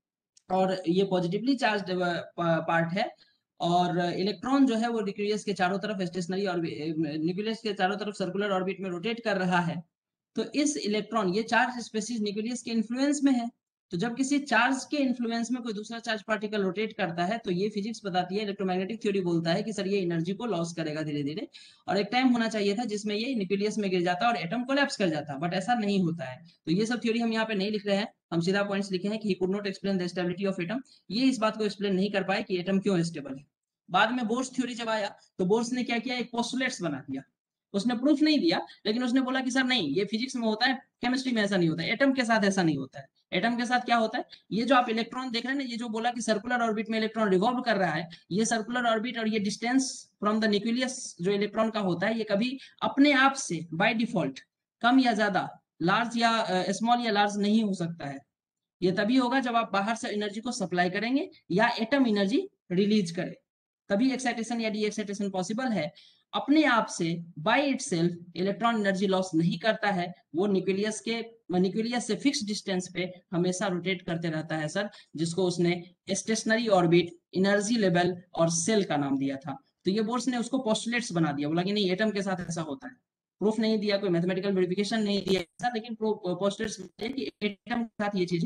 और ये पॉजिटिवली चार्ज पार्ट है और इलेक्ट्रॉन जो है वो न्यूक्लियस के चारों तरफ स्टेशनरी और न्यूक्लियस के चारों तरफ सर्कुलर ऑर्बिट में रोटेट कर रहा है, तो इस इलेक्ट्रॉन ये चार्ज स्पेसीज न्यूक्लियस के इन्फ्लुएंस में है। तो जब किसी चार्ज के इन्फ्लुएंस में कोई दूसरा चार्ज पार्टिकल रोटेट करता है तो ये फिजिक्स बताती है, इलेक्ट्रोमैग्नेटिक थ्योरी बोलता है कि सर ये एनर्जी को लॉस करेगा धीरे धीरे और एक टाइम होना चाहिए था जिसमें ये न्यूक्लियस में गिर जाता और एटम कोलैप्स कर जाता, बट ऐसा नहीं होता है। तो ये सब थ्योरी हम यहाँ पे नहीं लिख रहे हैं, हम सीधा पॉइंट्स लिखे हैं कि he could not explain the stability of atom. ये इस बात को एक्सप्लेन नहीं कर पाए कि एटम क्यों स्टेबल है। बाद में बोर्स थ्योरी जब आया तो बोर्स ने क्या किया, एक पोस्टुलेट्स बना दिया। उसने प्रूफ नहीं दिया लेकिन उसने बोला कि सर नहीं, ये फिजिक्स में होता है, केमिस्ट्री में ऐसा नहीं होता है, एटम के साथ ऐसा नहीं होता है। एटम के साथ क्या होता है, ये जो आप इलेक्ट्रॉन देख रहे हैं ना, ये जो बोला कि सर्कुलर ऑर्बिट में इलेक्ट्रॉन रिवॉल्व कर रहा है, ये सर्कुलर ऑर्बिट और ये डिस्टेंस फ्रॉम द न्यूक्लियस जो इलेक्ट्रॉन का होता है, ये कभी अपने आप से बाय डिफॉल्ट कम या ज्यादा, लार्ज या स्मॉल या लार्ज नहीं हो सकता है। ये तभी होगा जब आप बाहर से एनर्जी को सप्लाई करेंगे या एटम एनर्जी रिलीज करे, तभी एक्साइटेशन या डी एक्साइटेशन पॉसिबल है। अपने आप से by itself electron energy loss नहीं करता है, वो न्यूक्लियस के न्यूक्लियस से फिक्स डिस्टेंस पे हमेशा रोटेट करते रहता है सर, जिसको उसने स्टेशनरी ऑर्बिट, एनर्जी लेवल और सेल का नाम दिया था। तो ये बोर्स ने उसको पोस्टुलेट्स बना दिया, बोला कि नहीं एटम के साथ ऐसा होता है। प्रूफ नहीं दिया, कोई मैथमेटिकल वेरिफिकेशन नहीं दिया, लेकिन पोस्टुलेट्स कि एटम के साथ ये चीजें।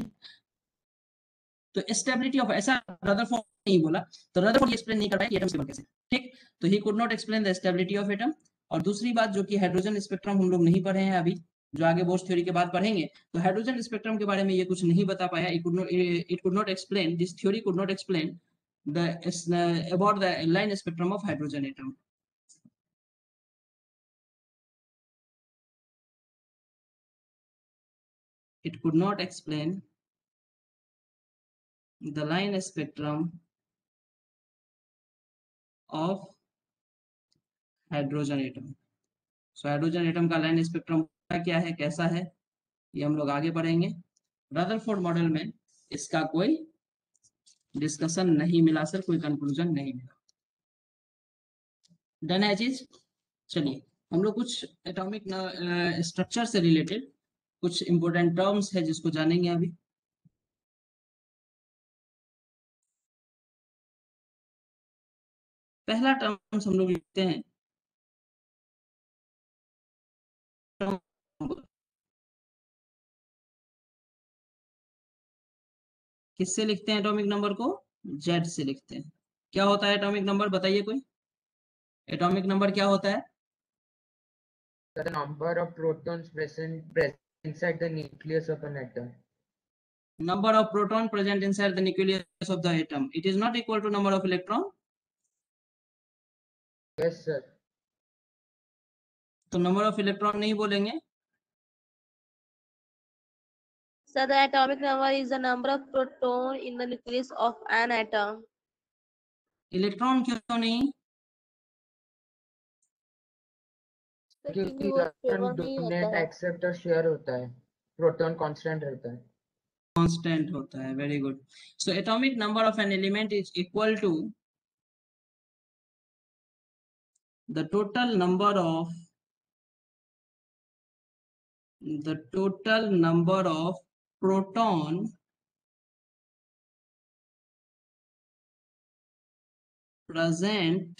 तो स्टेबिलिटी ऑफ ऐसा रदरफोर्ड नहीं बोला, तो रदरफोर्ड एक्सप्लेन नहीं कर पाया कि एटम स्टेबल कैसे, ठीक। तो he could not explain the stability of atom. और दूसरी बात जो कि हाइड्रोजन स्पेक्ट्रम हम लोग नहीं पढ़े हैं अभी, जो आगे बोर्स थ्योरी के बाद पढ़ेंगे, तो हाइड्रोजन स्पेक्ट्रम के बारे में ये कुछ नहीं बता पाया। It could not it could not explain, this theory could not explain the about the line spectrum of hydrogen atom. It could not explain the line spectrum of hydrogen atom. So hydrogen atom का line spectrum क्या है, कैसा है, ये हम लोग आगे पढ़ेंगे। रदरफोर्ड मॉडल में इसका कोई डिस्कशन नहीं मिला सर, कोई कंक्लूजन नहीं मिला। डन है चीज। चलिए हम लोग कुछ एटॉमिक स्ट्रक्चर से रिलेटेड कुछ इंपॉर्टेंट टर्म्स है जिसको जानेंगे अभी। पहला टर्म्स हम लोग लिखते हैं किससे लिखते हैं एटॉमिक नंबर को, जेड से लिखते हैं। क्या होता है एटॉमिक नंबर, बताइए कोई, एटॉमिक नंबर क्या होता है? The number of protons present, present inside the nucleus of an atom. Number of proton present inside the nucleus of the atom. It is not equal to number of electron. Yes, sir. तो number of electron नहीं बोलेंगे। So the atomic number is the number of proton in the nucleus of an atom. Electron क्यों नहीं? क्योंकि electron donate accept और share होता है, proton constant रहता है। कांस्टेंट होता है, very good. So atomic number of an element is equal to the total number of the total number of proton present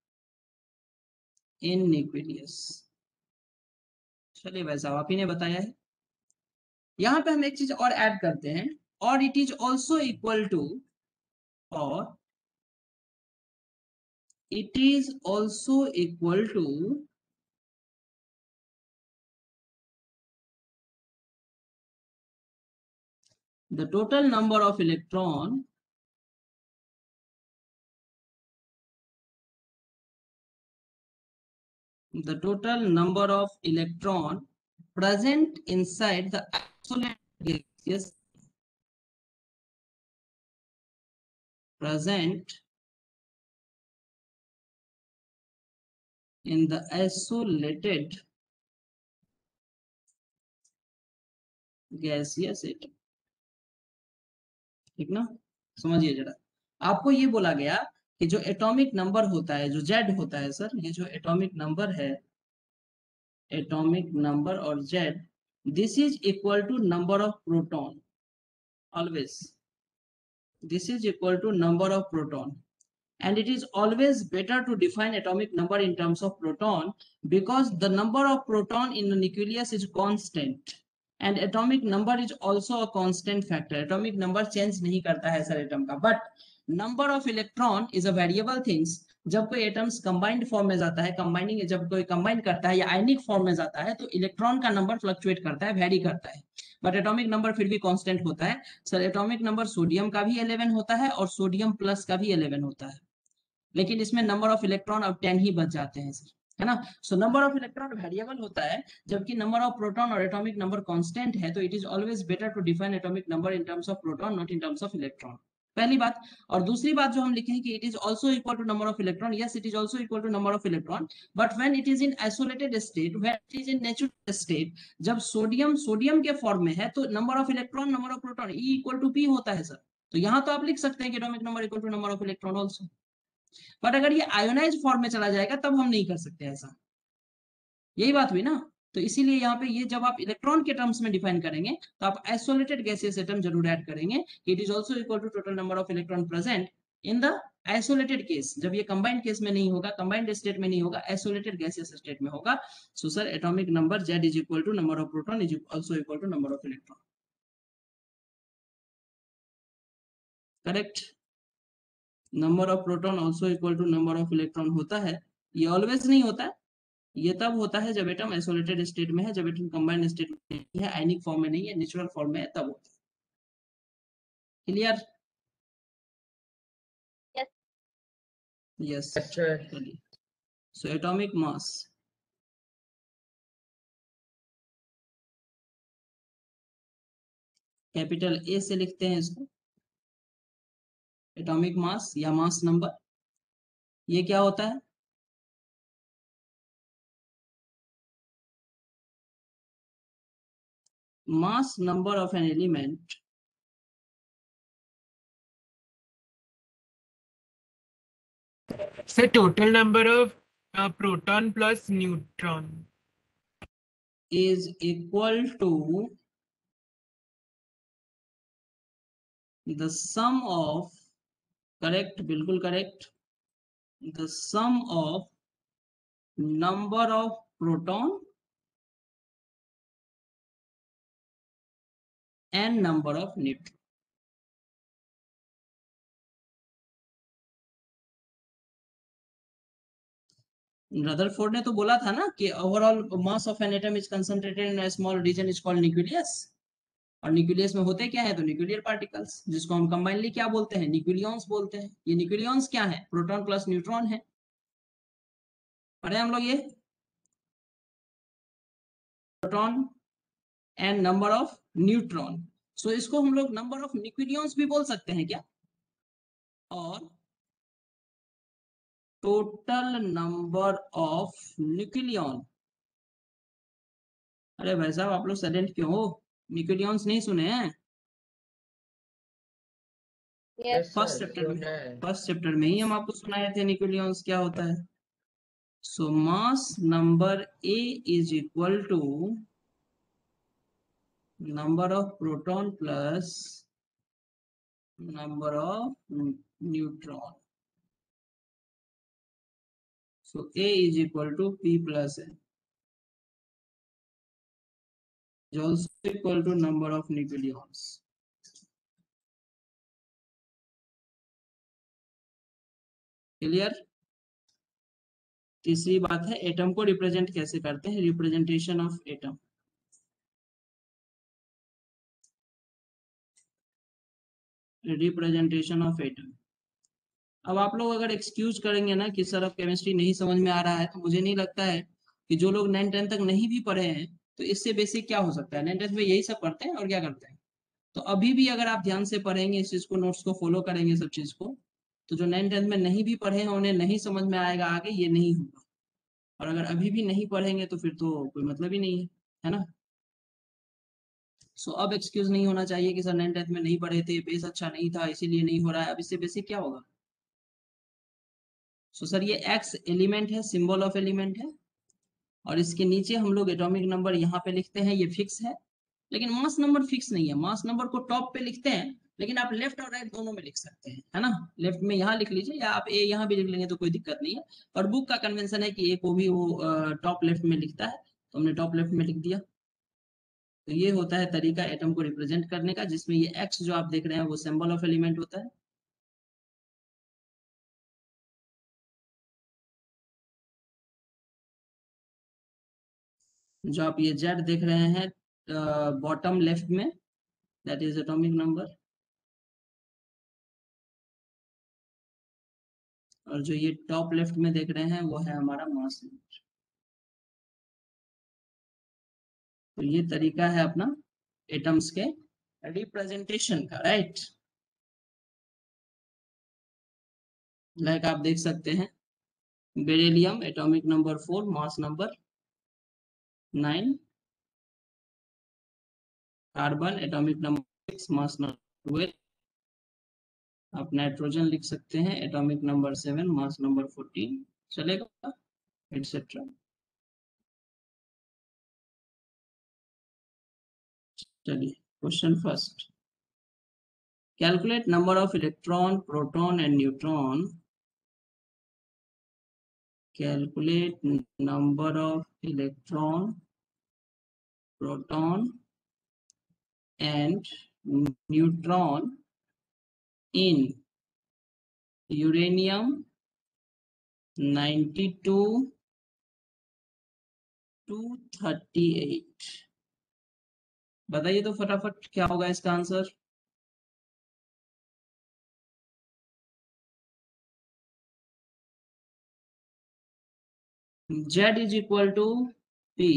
in nucleus. चलिए वैसा आप ही ने बताया है। यहां पे हम एक चीज और ऐड करते हैं, और it is also equal to, और it is also equal to the total number of electron the total number of electron present inside the isolated gaseous present in the isolated gaseous atom. ठीक ना, समझिए जरा, आपको ये बोला गया कि जो एटॉमिक नंबर होता है, जो जेड होता है सर, ये जो एटॉमिक नंबर है, एटॉमिक नंबर और Z, this is equal to number of proton, always this is equal to number of proton, and it is always better to define atomic number in terms of proton because the number of proton in the nucleus is constant and atomic number is also a constant factor. Atomic number change नहीं करता है sir atom का, but number of electron is a variable things. जब कोई atoms combined form में जाता है, combining जब कोई कंबाइन करता है या आयनिक फॉर्म में जाता है, तो इलेक्ट्रॉन का नंबर फ्लक्चुएट करता है, वेरी करता है, बट एटॉमिक नंबर फिर भी कांस्टेंट होता है सर. एटॉमिक नंबर सोडियम का भी इलेवन होता है और सोडियम प्लस का भी इलेवन होता है, लेकिन इसमें नंबर ऑफ इलेक्ट्रॉन अब टेन ही बच जाते हैं सर, है ना. So number of electron variable होता है, जबकि नंबर ऑफ प्रोटॉन और एटॉमिक नंबर कांस्टेंट है, तो it is always better to define atomic number in terms of proton, not in terms of electron. पहली बात. और दूसरी बात जो हम लिखे हैं कि it is also equal to number of electron, yes it is also equal to number of electron, but when it is in isolated state, when it is in natural state, जब सोडियम सोडियम के form में है, तो number of electron number of proton E equal to P होता है sir. तो यहाँ तो आप लिख सकते हैं कि atomic number equal to number of electron also, but अगर ये आयोनाइज फॉर्म में चला जाएगा तब हम नहीं कर सकते ऐसा, यही बात हुई ना. तो इसीलिए यहाँ पे ये जब आप इलेक्ट्रॉन के टर्म्स में डिफाइन करेंगे तो आप आइसोलेटेड गैसियस एटम जरूर ऐड करेंगे. It is also equal to total number of electron present in the isolated case. जब ये कंबाइंड केस में नहीं होगा, कंबाइंड स्टेट में नहीं होगा, आइसोलेटेड गैसियस स्टेट में होगा. So sir atomic number Z is equal to number of proton is also equal to number of electron. Correct. Number of proton also equal to number of electron होता है. ये always नहीं होता है, ये तब होता है जब एटम आइसोलेटेड स्टेट में है, जब एटम कंबाइंड स्टेट में नहीं है, आयनिक फॉर्म में नहीं है, नेचुरल फॉर्म में है, तब होता है. Clear? Yes. Yes. Yes, sir. चलिए, so atomic mass, capital A से लिखते हैं इसको, एटॉमिक मास या मास नंबर. ये क्या होता है? Mass number of an element Say total number of uh, proton plus neutron. is equal to the sum of, correct, बिल्कुल correct, the sum of number of proton and number of neutron. Rutherford ने तो बोला था ना कि overall mass of an atom is concentrated in a small region is called nucleus. और nucleus में होते क्या है? तो न्यूक्लियर पार्टिकल्स, जिसको हम कंबाइनली क्या बोलते हैं? न्यूक्लियॉन्स बोलते हैं. ये न्यूक्लियॉन्स क्या है? प्रोटॉन प्लस न्यूट्रॉन है. पढ़े हम लोग ये, proton and number of neutron. So इसको हम लोग नंबर ऑफ न्यूक्लियॉन्स भी बोल सकते हैं क्या? और टोटल नंबर ऑफ न्यूक्लियॉन. अरे भाई साहब आप लोग साइलेंट क्यों हो? न्यूक्लियॉन्स नहीं सुने हैं? Yes. फर्स्ट चैप्टर में, फर्स्ट चैप्टर में ही हम आपको सुनाए थे न्यूक्लियॉन्स क्या होता है. So mass number A is equal to number of proton plus number of neutron. So A is equal to P plus N is also equal to number of nucleons. क्लियर? तीसरी बात है एटम को रिप्रेजेंट कैसे करते हैं, representation of atom. Representation of atom. अब आप लोग अगर एक्सक्यूज करेंगे ना कि सर अब केमिस्ट्री नहीं समझ में आ रहा है, तो मुझे नहीं लगता है कि जो लोग नाइन टेंथ तक नहीं भी पढ़े हैं तो इससे बेसिक क्या हो सकता है। नाइन टेंथ में यही सब पढ़ते हैं और क्या करते हैं। तो अभी भी अगर आप ध्यान से पढ़ेंगे इस चीज को, नोट्स को फॉलो करेंगे सब चीज को, तो जो नाइन टेंथ में नहीं भी पढ़े हैं उन्हें नहीं समझ में आएगा आगे, ये नहीं होगा। और अगर अभी भी नहीं पढ़ेंगे तो फिर तो कोई मतलब ही नहीं है, है ना। सो अब एक्सक्यूज नहीं होना चाहिए कि सर नाइन टेंथ में नहीं पढ़े थे, बेस अच्छा नहीं था इसीलिए नहीं हो रहा है। अब इससे बेसिक क्या होगा। सो सर ये एक्स एलिमेंट है, सिंबल ऑफ एलिमेंट है, और इसके नीचे हम लोग एटॉमिक नंबर यहाँ पे लिखते हैं, ये फिक्स है। लेकिन मास नंबर फिक्स नहीं है, मास नंबर को टॉप पे लिखते हैं, लेकिन आप लेफ्ट और राइट दोनों में लिख सकते हैं, है ना। लेफ्ट में यहाँ लिख लीजिए या आप ए यहाँ भी लिख लेंगे तो कोई दिक्कत नहीं है। और बुक का कन्वेंशन है कि ए को भी वो टॉप लेफ्ट में लिखता है, तो हमने टॉप लेफ्ट में लिख दिया। तो ये होता है तरीका एटम को रिप्रेजेंट करने का, जिसमें ये एक्स जो आप देख रहे हैं वो सिंबल ऑफ एलिमेंट होता है। जो आप ये जेड देख रहे हैं बॉटम लेफ्ट में, दैट इज एटॉमिक नंबर। और जो ये टॉप लेफ्ट में देख रहे हैं वो है हमारा मास नंबर। तो ये तरीका है अपना एटम्स के रिप्रेजेंटेशन का, राइट। लाइक आप देख सकते हैं beryllium atomic number four, mass number nine. Carbon atomic number six, mass number twelve. आप नाइट्रोजन लिख सकते हैं atomic number seven, mass number fourteen, चलेगा, एटसेट्रा। चलिए question first, calculate number of electron, proton and neutron. Calculate number of electron, proton and neutron in uranium ninety-two to thirty-eight। बताइए तो फटाफट क्या होगा इसका answer. Z is equal to P,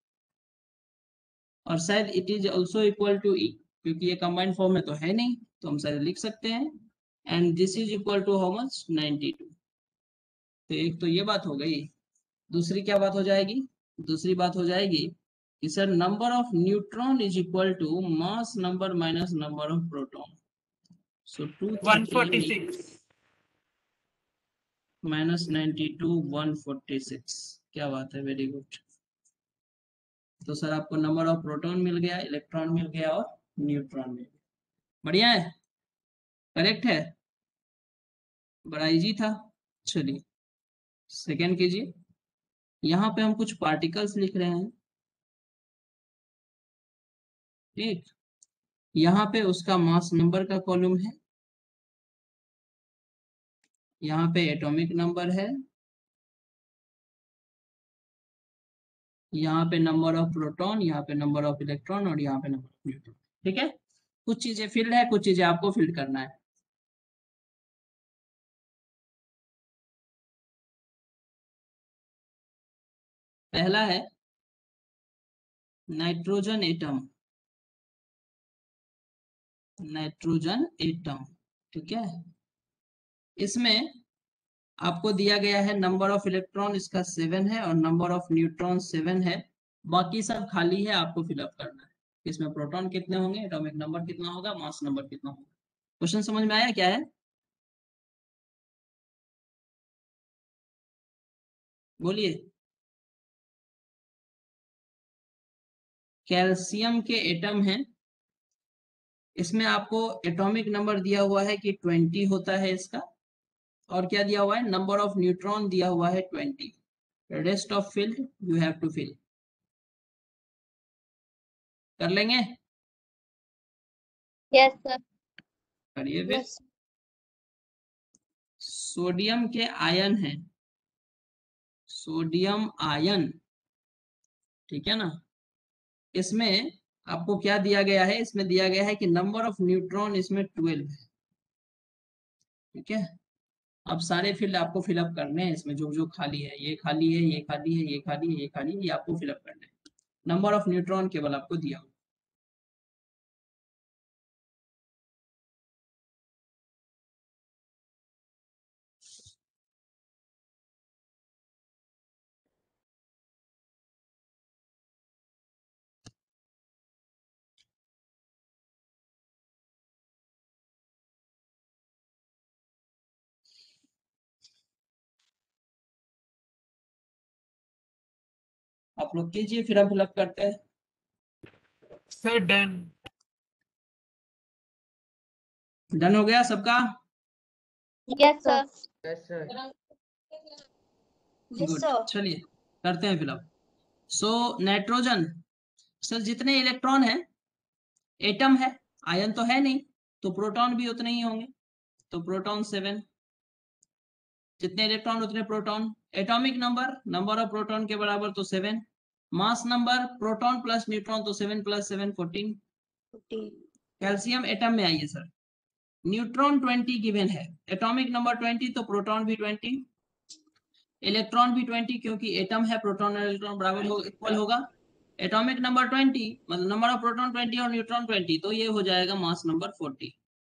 और शायद it is also equal to E, क्योंकि ये कंबाइंड फॉर्म में तो है नहीं, तो हम शायद लिख सकते हैं। And this is equal to how much, ninety two. तो एक तो ये बात हो गई। दूसरी क्या बात हो जाएगी, दूसरी बात हो जाएगी कि sir number of neutron is equal to mass number minus number of proton. So two one forty-six. Minus ninety two, one forty six. क्या बात है, वेरी गुड। तो सर आपको नंबर ऑफ प्रोटॉन मिल गया, इलेक्ट्रॉन मिल गया और न्यूट्रॉन मिल गया। बढ़िया है, करेक्ट है, बड़ा इजी था। चलिए सेकेंड कीजिए। यहाँ पे हम कुछ पार्टिकल्स लिख रहे हैं, ठीक। यहाँ पे उसका मास नंबर का कॉलम है, यहाँ पे एटॉमिक नंबर है, यहाँ पे नंबर ऑफ प्रोटॉन, यहाँ पे नंबर ऑफ इलेक्ट्रॉन और यहाँ पे नंबर ऑफ न्यूट्रॉन, ठीक है। कुछ चीजें फिल्ड है, कुछ चीजें आपको फिल्ड करना है। पहला है नाइट्रोजन एटम, नाइट्रोजन एटम, ठीक है। इसमें आपको दिया गया है नंबर ऑफ इलेक्ट्रॉन इसका सेवन है और नंबर ऑफ न्यूट्रॉन सेवन है, बाकी सब खाली है, आपको फिलअप करना है। इसमें प्रोटॉन कितने होंगे, एटॉमिक नंबर कितना होगा, मास नंबर कितना होगा। क्वेश्चन समझ में आया क्या है, बोलिए। कैल्शियम के एटम हैं, इसमें आपको एटॉमिक नंबर दिया हुआ है कि ट्वेंटी होता है इसका, और क्या दिया हुआ है, नंबर ऑफ न्यूट्रॉन दिया हुआ है twenty. Rest of field you have to fill. कर लेंगे, Yes, sir. करिए फिर। Yes. सोडियम के आयन है, सोडियम आयन, ठीक है ना। इसमें आपको क्या दिया गया है, इसमें दिया गया है कि नंबर ऑफ न्यूट्रॉन इसमें ट्वेल्व है, ठीक है, अब सारे फील्ड आपको फिलअप करने हैं इसमें, जो जो खाली है, ये खाली है, ये खाली है, ये खाली है, ये खाली है, ये आपको फिलअप करने हैं। नंबर ऑफ न्यूट्रॉन केवल आपको दिया हुआ। आप लोग कीजिए, फिर हम फिलअप करते हैं। Sir, done. डन हो गया सबका? Yes, sir. Yes, sir. Yes, good, sir. चलिए करते हैं फिलअप। सो नाइट्रोजन, सर जितने इलेक्ट्रॉन है, एटम है, आयन तो है नहीं, तो प्रोटॉन भी उतने ही होंगे, तो प्रोटॉन सेवन। जितने इलेक्ट्रॉन उतने proton. Atomic number, number of proton के बराबर तो seven. Mass number proton plus neutron, तो seven plus seven fourteen. Calcium atom में आइए सर, न्यूट्रॉन ट्वेंटी गिवन है, एटॉमिक नंबर ट्वेंटी, तो प्रोटॉन भी ट्वेंटी, इलेक्ट्रॉन भी ट्वेंटी, क्योंकि एटम है, प्रोटॉन और इलेक्ट्रॉन बराबर हो, इक्वल होगा। एटॉमिक नंबर ट्वेंटी मतलब नंबर ऑफ प्रोटॉन ट्वेंटी और न्यूट्रॉन ट्वेंटी, तो ये हो जाएगा mass number forty.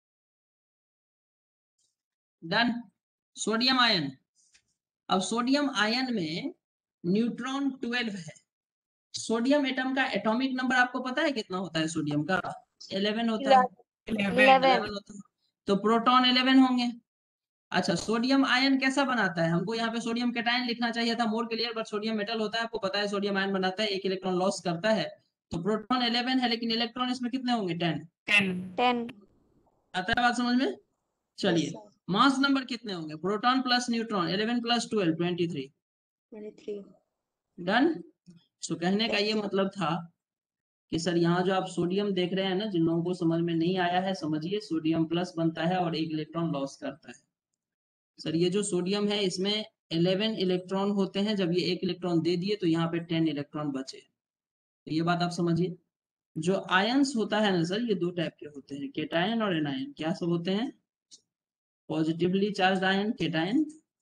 Done. Sodium ion, अब सोडियम आयन में न्यूट्रॉन ट्वेल्व है। सोडियम एटम का एटॉमिक नंबर आपको पता है कितना होता है? सोडियम का इलेवन होता है। Eleven. इलेवन होता है, तो प्रोटॉन इलेवन होंगे। अच्छा, सोडियम आयन कैसा बनाता है? हमको यहाँ पे सोडियम कैटायन लिखना चाहिए था, more clear, but sodium metal होता है, आपको पता है सोडियम आयन बनाता है, एक इलेक्ट्रॉन लॉस करता है, तो प्रोटॉन इलेवन है, लेकिन इलेक्ट्रॉन इसमें कितने होंगे? टेन। Ten. Ten. आता है बात समझ में? चलिए, मास नंबर कितने होंगे? Proton plus neutron, eleven plus twelve, twenty three. Twenty-three. Done. So कहने का Yes, ये sir. मतलब था कि सर यहाँ जो आप सोडियम देख रहे हैं ना, जिन लोगों को समझ में नहीं आया है, समझिए, सोडियम प्लस बनता है और एक इलेक्ट्रॉन लॉस करता है। सर ये जो सोडियम है, इसमें इलेवन इलेक्ट्रॉन होते हैं, जब ये एक इलेक्ट्रॉन दे दिए तो यहाँ पे टेन इलेक्ट्रॉन बचे, तो ये बात आप समझिए। जो आयंस होता है ना सर, ये दो टाइप के होते हैं, केटायन और एनायन। क्या सब होते हैं? पॉजिटिवली चार्ज आयन केटायन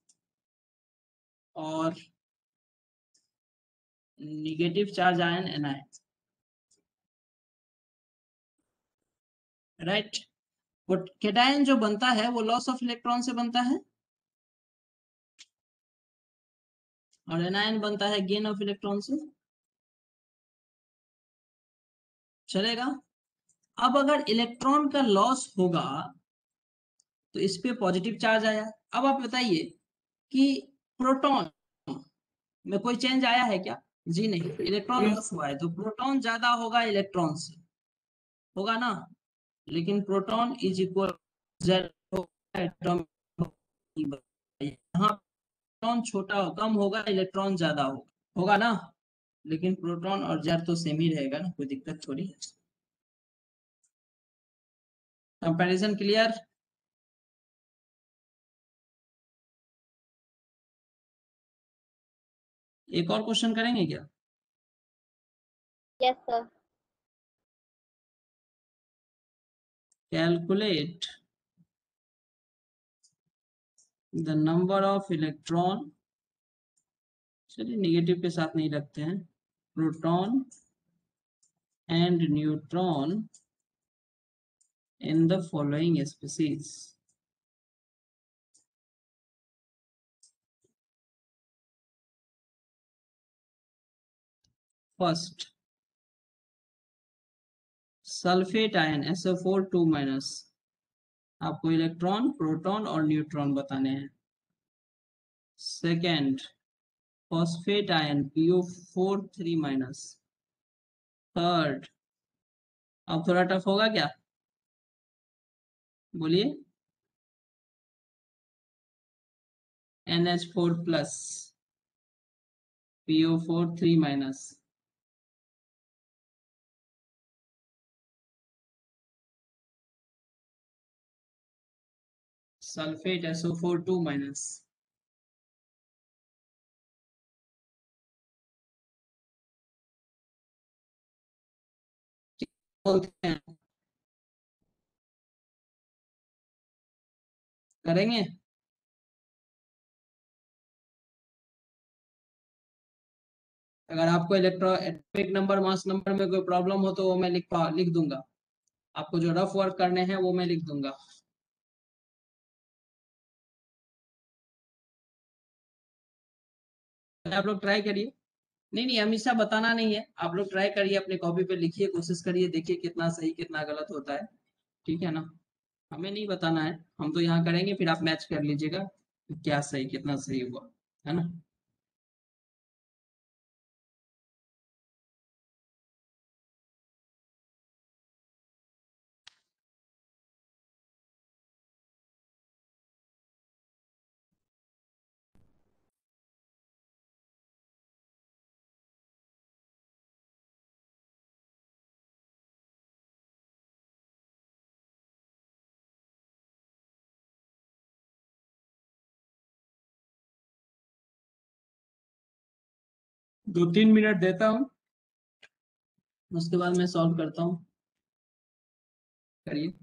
और negative charge ion anion, right. But cation जो बनता है वो लॉस ऑफ इलेक्ट्रॉन से बनता है, और एनायन बनता है गेन ऑफ इलेक्ट्रॉन से। चलेगा? अब अगर इलेक्ट्रॉन का लॉस होगा तो इस पे पॉजिटिव चार्ज आया। अब आप बताइए कि प्रोटॉन में कोई चेंज आया है क्या? जी नहीं, इलेक्ट्रॉन लॉस हुआ है, तो प्रोटॉन ज्यादा होगा इलेक्ट्रॉन से, होगा ना? लेकिन प्रोटॉन इज इक्वल यहाँ प्रोटॉन छोटा हो, कम होगा, इलेक्ट्रॉन ज्यादा होगा, होगा ना? लेकिन प्रोटॉन और ज़र तो सेम ही रहेगा ना, कोई दिक्कत थोड़ी है। Comparison clear? एक और क्वेश्चन करेंगे क्या? Yes, sir. Calculate the number of electron, चलिए निगेटिव के साथ नहीं रखते हैं, proton and neutron in the following species. First, sulphate ion S O four two minus, आपको इलेक्ट्रॉन, प्रोटॉन और न्यूट्रॉन बताने हैं। Second, phosphate ion P O four three minus. Third, अब थोड़ा टफ होगा क्या? बोलिए। N H four plus P O four three minus. Sulphate S O four two minus. बोलते हैं करेंगे? अगर आपको electro atomic number mass number में कोई प्रॉब्लम हो तो वो मैं लिख पा लिख दूंगा। आपको जो रफ वर्क करने हैं वो मैं लिख दूंगा। आप लोग ट्राई करिए। नहीं नहीं हमेशा बताना नहीं है, आप लोग ट्राई करिए, अपने कॉपी पे लिखिए, कोशिश करिए, देखिए कितना सही कितना गलत होता है। ठीक है ना? हमें नहीं बताना है, हम तो यहाँ करेंगे, फिर आप मैच कर लीजिएगा कि क्या सही कितना सही हुआ, है ना? दो तीन मिनट देता हूँ, उसके बाद मैं सॉल्व करता हूँ। करिए।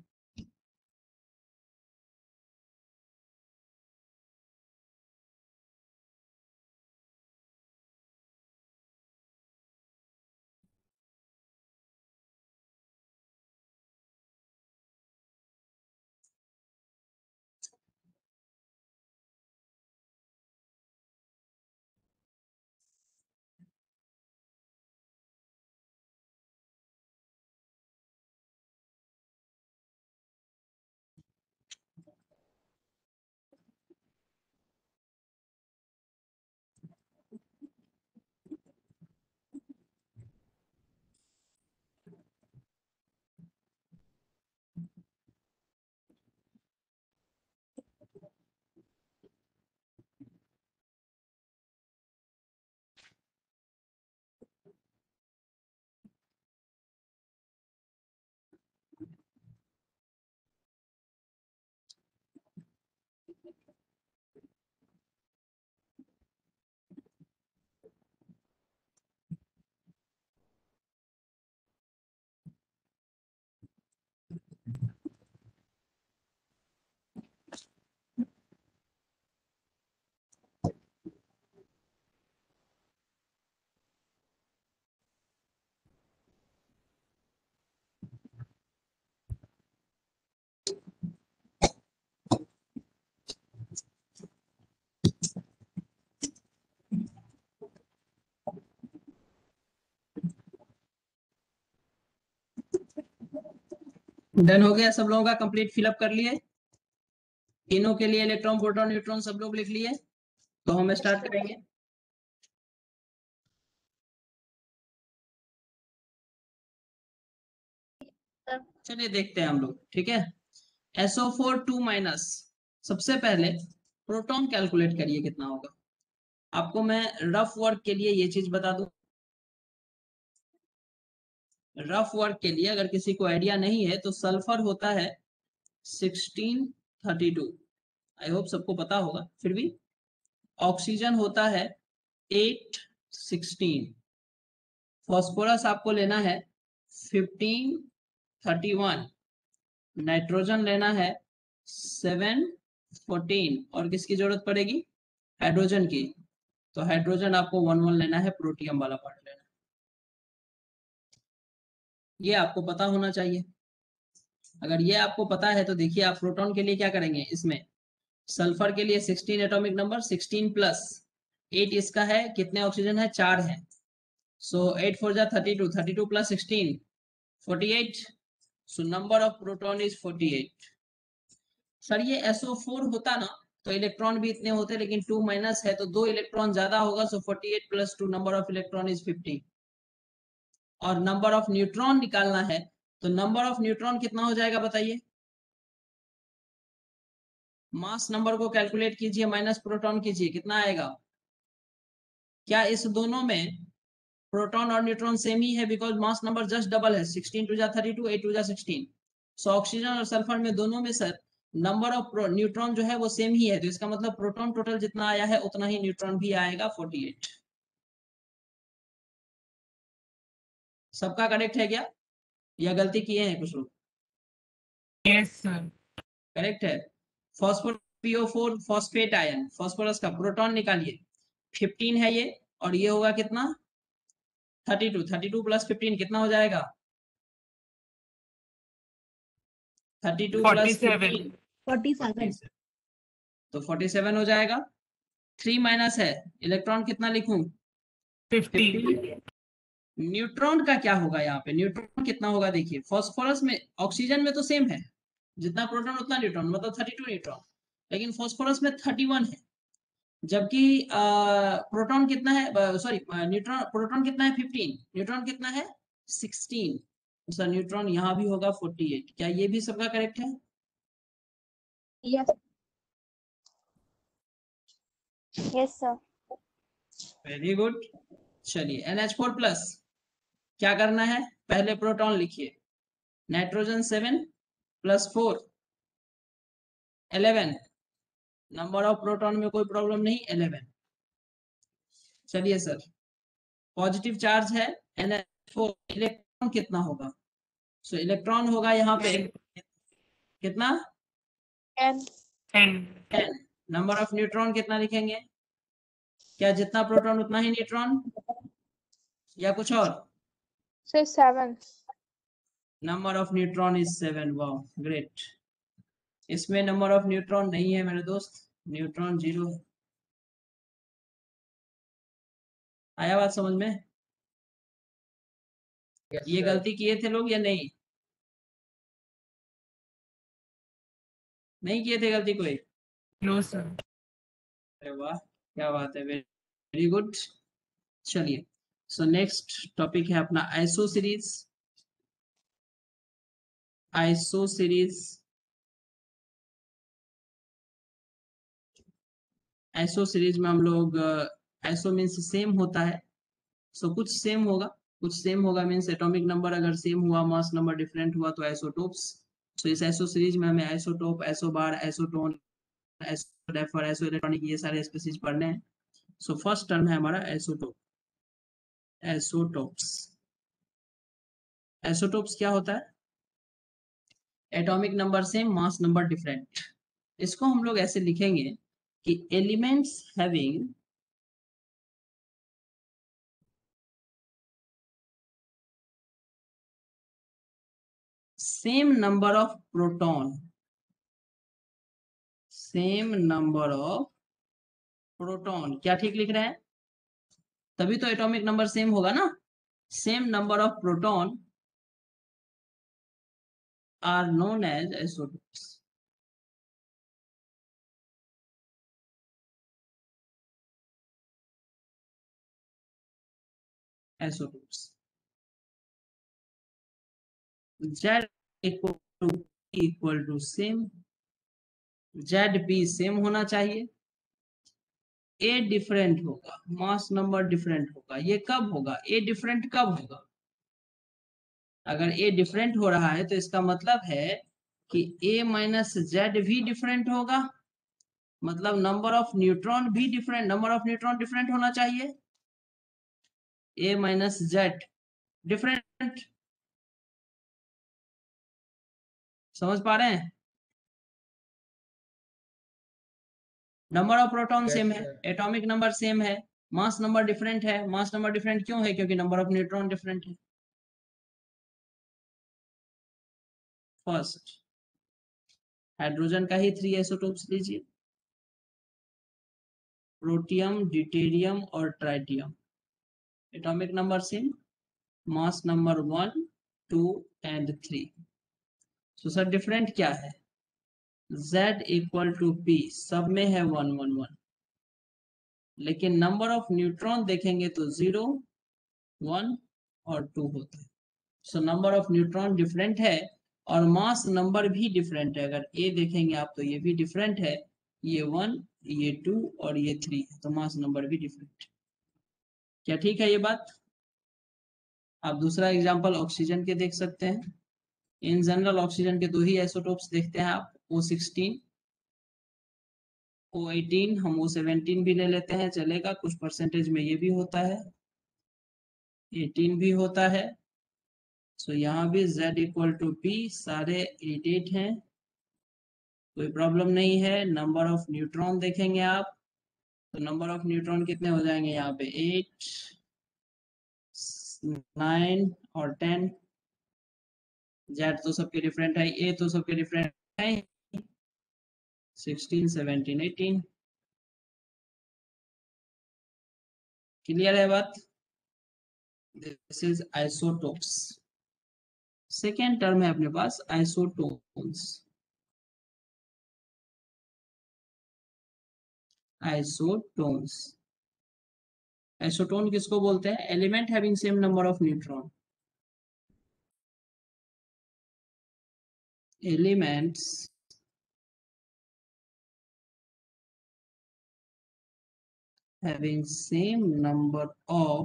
डन हो गया सब लोगों का? कंप्लीट फिलअप कर लिए तीनों के लिए? इलेक्ट्रॉन प्रोटॉन न्यूट्रॉन सब लोग लिख लिए? तो हम स्टार्ट करेंगे। चलिए देखते हैं हम लोग। ठीक है, S O four two minus, सबसे पहले प्रोटॉन कैलकुलेट करिए कितना होगा। आपको मैं रफ वर्क के लिए ये चीज बता दूं, रफ वर्क के लिए अगर किसी को आइडिया नहीं है तो सल्फर होता है sixteen thirty two, I hope सबको पता होगा, फिर भी ऑक्सीजन होता है एट सिक्सटीन, फास्फोरस आपको लेना है फिफ्टीन थर्टी वन, नाइट्रोजन लेना है सेवन फोर्टीन, और किसकी जरूरत पड़ेगी? हाइड्रोजन की। तो हाइड्रोजन आपको वन वन लेना है, प्रोटियम वाला पार्ट लेना है। ये आपको पता होना चाहिए। अगर ये आपको पता है तो देखिए आप प्रोटॉन के लिए क्या करेंगे, इसमें सल्फर के लिए sixteen atomic number, sixteen plus eight इसका है, कितने ऑक्सीजन है? चार है। सो एट फोर जा thirty two, thirty two plus sixteen forty eight, so number of proton is forty eight. Sir ये एस ओ फोर होता ना तो इलेक्ट्रॉन भी इतने होते, लेकिन टू माइनस है तो दो इलेक्ट्रॉन ज्यादा होगा, so forty eight plus two number of electron is fifty. और नंबर ऑफ न्यूट्रॉन निकालना है तो नंबर ऑफ न्यूट्रॉन कितना हो जाएगा बताइए? मास नंबर को कैलकुलेट कीजिए माइनस प्रोटॉन कीजिए, कितना आएगा? क्या इस दोनों में प्रोटॉन और न्यूट्रॉन सेम ही है? Because mass number just double है, सिक्सटीन टू जा थर्टी टू, एट टू जा सिक्सटीन। सो ऑक्सीजन और सल्फर में दोनों में सर नंबर ऑफ न्यूट्रॉन जो है वो सेम ही है, तो इसका मतलब प्रोटॉन टोटल जितना आया है उतना ही न्यूट्रॉन भी आएगा, फोर्टी एट। सबका करेक्ट है क्या, या गलती किए हैं कुछ लोग? Yes, sir. करेक्ट है। Phosphorus P O four phosphate ion, phosphorus का प्रोटॉन निकालिए, फिफ्टीन है ये, और ये होगा कितना, thirty two, thirty two plus fifteen कितना हो जाएगा, thirty two plus fifteen, forty-seven. Forty seven. तो फोर्टी सेवन हो जाएगा। थ्री माइनस है, इलेक्ट्रॉन कितना लिखूं, fifty. न्यूट्रॉन का क्या होगा यहाँ पे, न्यूट्रॉन कितना होगा देखिए, फास्फोरस में, ऑक्सीजन में तो सेम है, जितना प्रोटॉन उतना न्यूट्रॉन, मतलब थर्टी टू न्यूट्रॉन, लेकिन फास्फोरस में थर्टी वन है, जबकि प्रोटॉन कितना है, सॉरी न्यूट्रॉन, प्रोटॉन कितना है फिफ्टीन, न्यूट्रॉन कितना है सिक्सटीन, सर न्यूट्रॉन यहाँ भी होगा फोर्टी एट। क्या ये भी सबका करेक्ट है? Yes Yes, sir. Very good. चलिए एन एच फोर प्लस क्या करना है, पहले प्रोटॉन लिखिए, nitrogen seven plus four eleven, number of proton में कोई प्रॉब्लम नहीं, इलेवन। चलिए सर, पॉजिटिव चार्ज है एन एच फोर, इलेक्ट्रॉन कितना होगा, सो so, इलेक्ट्रॉन होगा यहाँ पे कितना, N. ten. Ten. Number of neutron कितना लिखेंगे, क्या जितना प्रोटॉन उतना ही न्यूट्रॉन या कुछ और, Say seven. Number of neutron is seven. Wow great. इसमें नंबर ऑफ न्यूट्रॉन नहीं है मेरे दोस्त, न्यूट्रॉन जीरो है। आया बात समझ में? Yes, ये sir. गलती किए थे लोग या नहीं, नहीं किए थे गलती कोई? No, sir. अरे वाह क्या बात है, वेरी गुड। चलिए सो नेक्स्ट टॉपिक है अपना iso series. Iso series, iso series में हम लोग, आइसो मीन्स सेम होता है, सो so, कुछ सेम होगा, कुछ सेम होगा मीन्स एटॉमिक नंबर अगर सेम हुआ, मास नंबर डिफरेंट हुआ तो आइसोटोप्स। सो so, इस आइसो सीरीज में हमें isotope, isobar, isotone, isodiapher, iso electronic, ये सारे स्पीसीज पढ़ने हैं। सो फर्स्ट टर्म है हमारा आइसोटोप, आइसोटोप्स। आइसोटोप्स क्या होता है, atomic number same, mass number different. इसको हम लोग ऐसे लिखेंगे कि elements having same number of proton, same number of proton, क्या ठीक लिख रहे हैं, तभी तो एटॉमिक नंबर सेम होगा ना, same number of proton are known as isotopes. Isotopes Z equal to equal to same, Z P same होना चाहिए, ए डिफरेंट होगा, मास नंबर डिफरेंट होगा। ये कब होगा, ए डिफरेंट कब होगा, अगर ए डिफरेंट हो रहा है तो इसका मतलब है कि ए माइनस जेड भी डिफरेंट होगा, मतलब नंबर ऑफ न्यूट्रॉन भी different, number of neutron different होना चाहिए, ए माइनस जेड डिफरेंट। समझ पा रहे हैं? Number of proton Yes, same है, sir. एटॉमिक नंबर सेम है, मास नंबर डिफरेंट है। मास नंबर डिफरेंट क्यों है, क्योंकि नंबर ऑफ न्यूट्रॉन डिफरेंट है। फर्स्ट हाइड्रोजन का ही थ्री आइसोटोप्स लीजिए, प्रोटियम, ड्यूटेरियम और tritium, atomic number same, mass number one, two and three. So sir different क्या है, Z इक्वल टू पी, सब में है वन वन वन, लेकिन नंबर ऑफ न्यूट्रॉन देखेंगे तो जीरो, वन और टू होता है। So number of neutron different है और मास नंबर भी डिफरेंट है। अगर ए देखेंगे आप तो ये भी डिफरेंट है, ये वन, ये टू और ये थ्री है, तो मास नंबर भी डिफरेंट। क्या ठीक है ये बात? आप दूसरा एग्जांपल ऑक्सीजन के देख सकते हैं। इन जनरल ऑक्सीजन के दो ही आइसोटोप्स देखते हैं आप, ओ सिक्सटीन, ओ एटीन, हम ओ सेवेंटीन भी ले लेते हैं चलेगा, कुछ परसेंटेज में ये भी होता है, एटीन भी होता है। सो so, यहाँ भी Z इक्वल टू पी, सारे एट एट हैं, कोई प्रॉब्लम नहीं है। नंबर ऑफ न्यूट्रॉन देखेंगे आप, तो नंबर ऑफ न्यूट्रॉन कितने हो जाएंगे यहाँ पे, एट, नाइन और टेन। जेड तो सबके डिफरेंट है, ए तो सबके डिफरेंट है, सिक्सटीन, सेवनटीन, एटीन। क्लियर है बात? This is isotopes. Second term है अपने पास आइसोटोन्स। आइसोटोन्स, आइसोटोन किसको बोलते हैं? Element having same number of neutron. Elements having same number of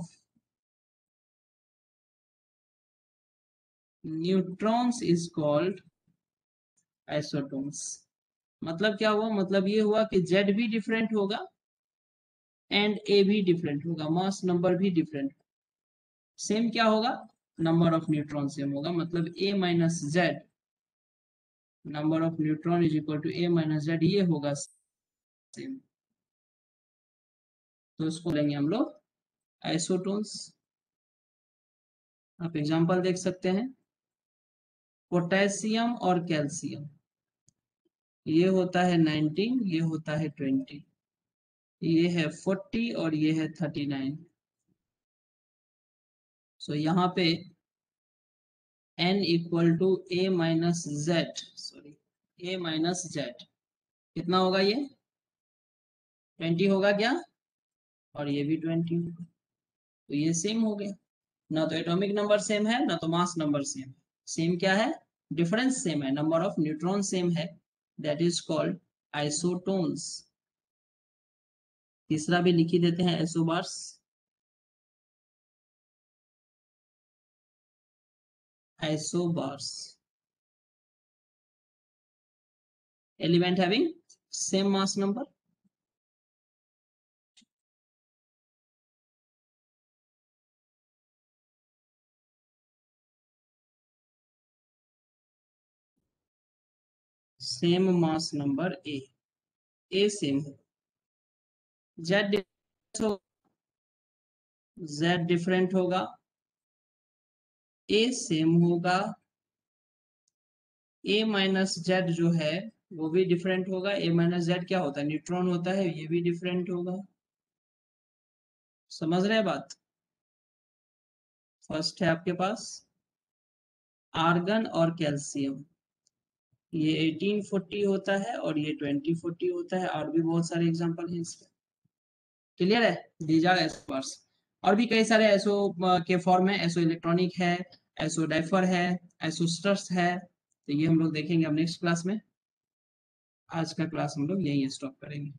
neutrons is called isotopes। मतलब क्या हुआ? मतलब ये हुआ कि Z भी डिफरेंट होगा एंड A भी डिफरेंट होगा, मास नंबर भी डिफरेंट। सेम क्या होगा? नंबर ऑफ न्यूट्रॉन सेम होगा, मतलब A minus Z, number of neutron is equal to A minus Z, ये होगा सेम। तो इसको लेंगे हम लोग आइसोटोन्स। आप एग्जांपल देख सकते हैं, पोटेशियम और कैल्शियम, ये होता है नाइनटीन, ये होता है ट्वेंटी, ये है फोर्टी और ये है थर्टी नाइन। सो यहाँ पे n equal to A minus Z, sorry A minus Z, कितना होगा? ये ट्वेंटी होगा क्या? और ये भी ट्वेंटी होगा, तो ये सेम हो गया। ना तो एटॉमिक नंबर सेम है, ना तो मास नंबर सेम है। सेम क्या है? डिफरेंस सेम है, नंबर ऑफ न्यूट्रॉन सेम है, दैट इज कॉल्ड आइसोटोन्स। तीसरा भी लिख ही देते हैं, isobars. Isobars, element having same mass number। Same mass number A, A same है, Z Z डिफरेंट होगा, A सेम होगा, A माइनस जेड जो है वो भी डिफरेंट होगा। A माइनस जेड क्या होता है? न्यूट्रॉन होता है, ये भी डिफरेंट होगा। समझ रहे हैं बात? फर्स्ट है आपके पास आर्गन और कैल्शियम, ये एटीन फोर्टी होता है और ये ट्वेंटी फोर्टी होता है, और भी बहुत सारे एग्जांपल हैं इसके। क्लियर है? These are isobars. और भी कई सारे एसो के फॉर्म है, एसो इलेक्ट्रॉनिक है, एसो डाइफर है, एसोस्टर्स है, तो ये हम लोग देखेंगे अब नेक्स्ट क्लास में। आज का क्लास हम लोग यहीं स्टॉप करेंगे।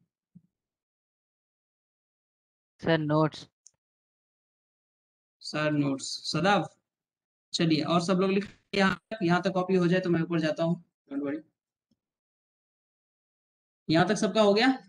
Sir notes. Sir notes, Shadab चलिए, और सब लोग लिख, यहाँ तक यहाँ तक कॉपी हो जाए तो मैं ऊपर जाता हूँ, डोंट वरी। यहाँ तक सबका हो गया?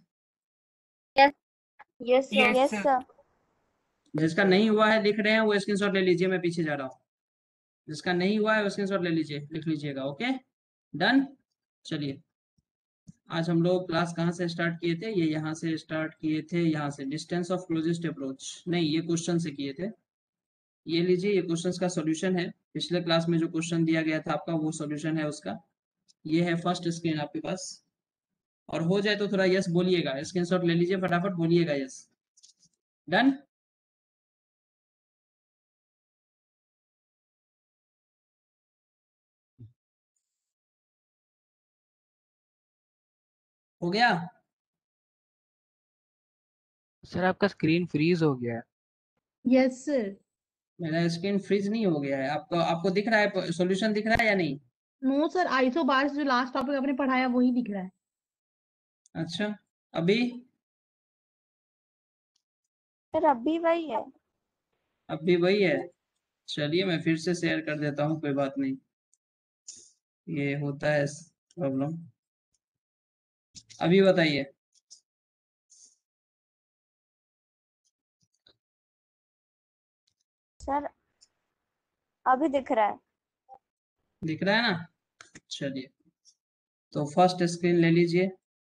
Yes sir. Yes, yes sir. Sir. जिसका नहीं हुआ है लिख रहे हैं वो स्क्रीनशॉट ले लीजिए, मैं पीछे जा रहा हूँ। जिसका नहीं हुआ है वो स्क्रीनशॉट ले लीजिए, लिख लीजिएगा। Okay done. चलिए, आज हम लोग क्लास कहाँ से स्टार्ट किए थे? ये यहाँ से स्टार्ट किए थे, यहाँ से डिस्टेंस ऑफ क्लोजेस्ट अप्रोच, नहीं ये क्वेश्चन से किए थे। ये लीजिए, ये क्वेश्चन का सॉल्यूशन है, पिछले क्लास में जो क्वेश्चन दिया गया था आपका वो सॉल्यूशन है उसका। ये है फर्स्ट स्क्रीन आपके पास, और हो जाए तो थोड़ा यस बोलिएगा, स्क्रीनशॉट ले लीजिए फटाफट, बोलिएगा यस। डन। हो गया? सर आपका स्क्रीन फ्रीज हो गया है। Yes sir. मेरा स्क्रीन फ्रीज नहीं हो गया है, आपको आपको दिख रहा है सॉल्यूशन, दिख रहा है या नहीं? नो सर, आइसोबार्स जो लास्ट टॉपिक आपने पढ़ाया वही दिख रहा है। अच्छा, अभी सर अभी वही है। अभी वही है? चलिए मैं फिर से शेयर कर देता हूँ, कोई बात नहीं, ये होता है प्रॉब्लम। अभी बताइए। सर अभी दिख रहा है। दिख रहा है ना? चलिए तो फर्स्ट स्क्रीन ले लीजिए,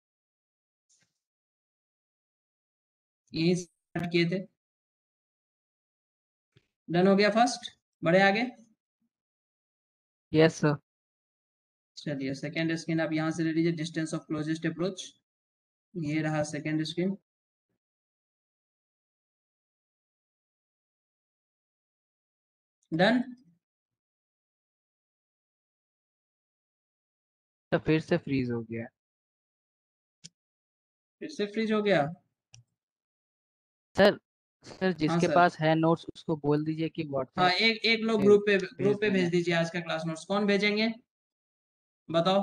यही स्टार्ट किए थे। डन हो गया फर्स्ट, बढ़े आगे। Yes sir. चलिए सेकेंड स्क्रीन आप यहाँ से ले लीजिए, डिस्टेंस ऑफ क्लोजेस्ट अप्रोच, ये रहा सेकेंड स्क्रीन। डन। तो फिर से फ्रीज हो गया। फिर से फ्रीज हो गया। सर सर हाँ जिसके सर, पास है नोट्स उसको बोल दीजिए कि हाँ व्हाट्सएप एक एक लोग पे ग्रुप पे भेज ग्रुप पे भेज देना। दीजिए आज का क्लास नोट्स। कौन भेजेंगे बताओ,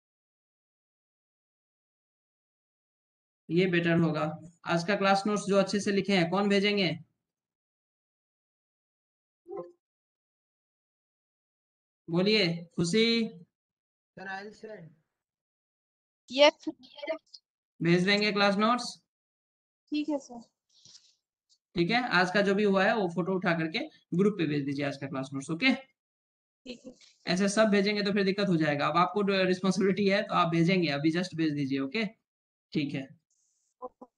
ये बेटर होगा। आज का क्लास नोट्स जो अच्छे से लिखे हैं कौन भेजेंगे? बोलिए। खुशी Sir, I'll send. यस भेज देंगे क्लास नोट्स, ठीक है सर। ठीक है। आज का जो भी हुआ है वो फोटो उठा करके ग्रुप पे भेज दीजिए आज का क्लास नोट्स, ओके। ठीक है। ऐसे सब भेजेंगे तो फिर दिक्कत हो जाएगा। अब आपको रिस्पॉन्सिबिलिटी है तो आप भेजेंगे, अभी जस्ट भेज दीजिए, ओके ठीक है।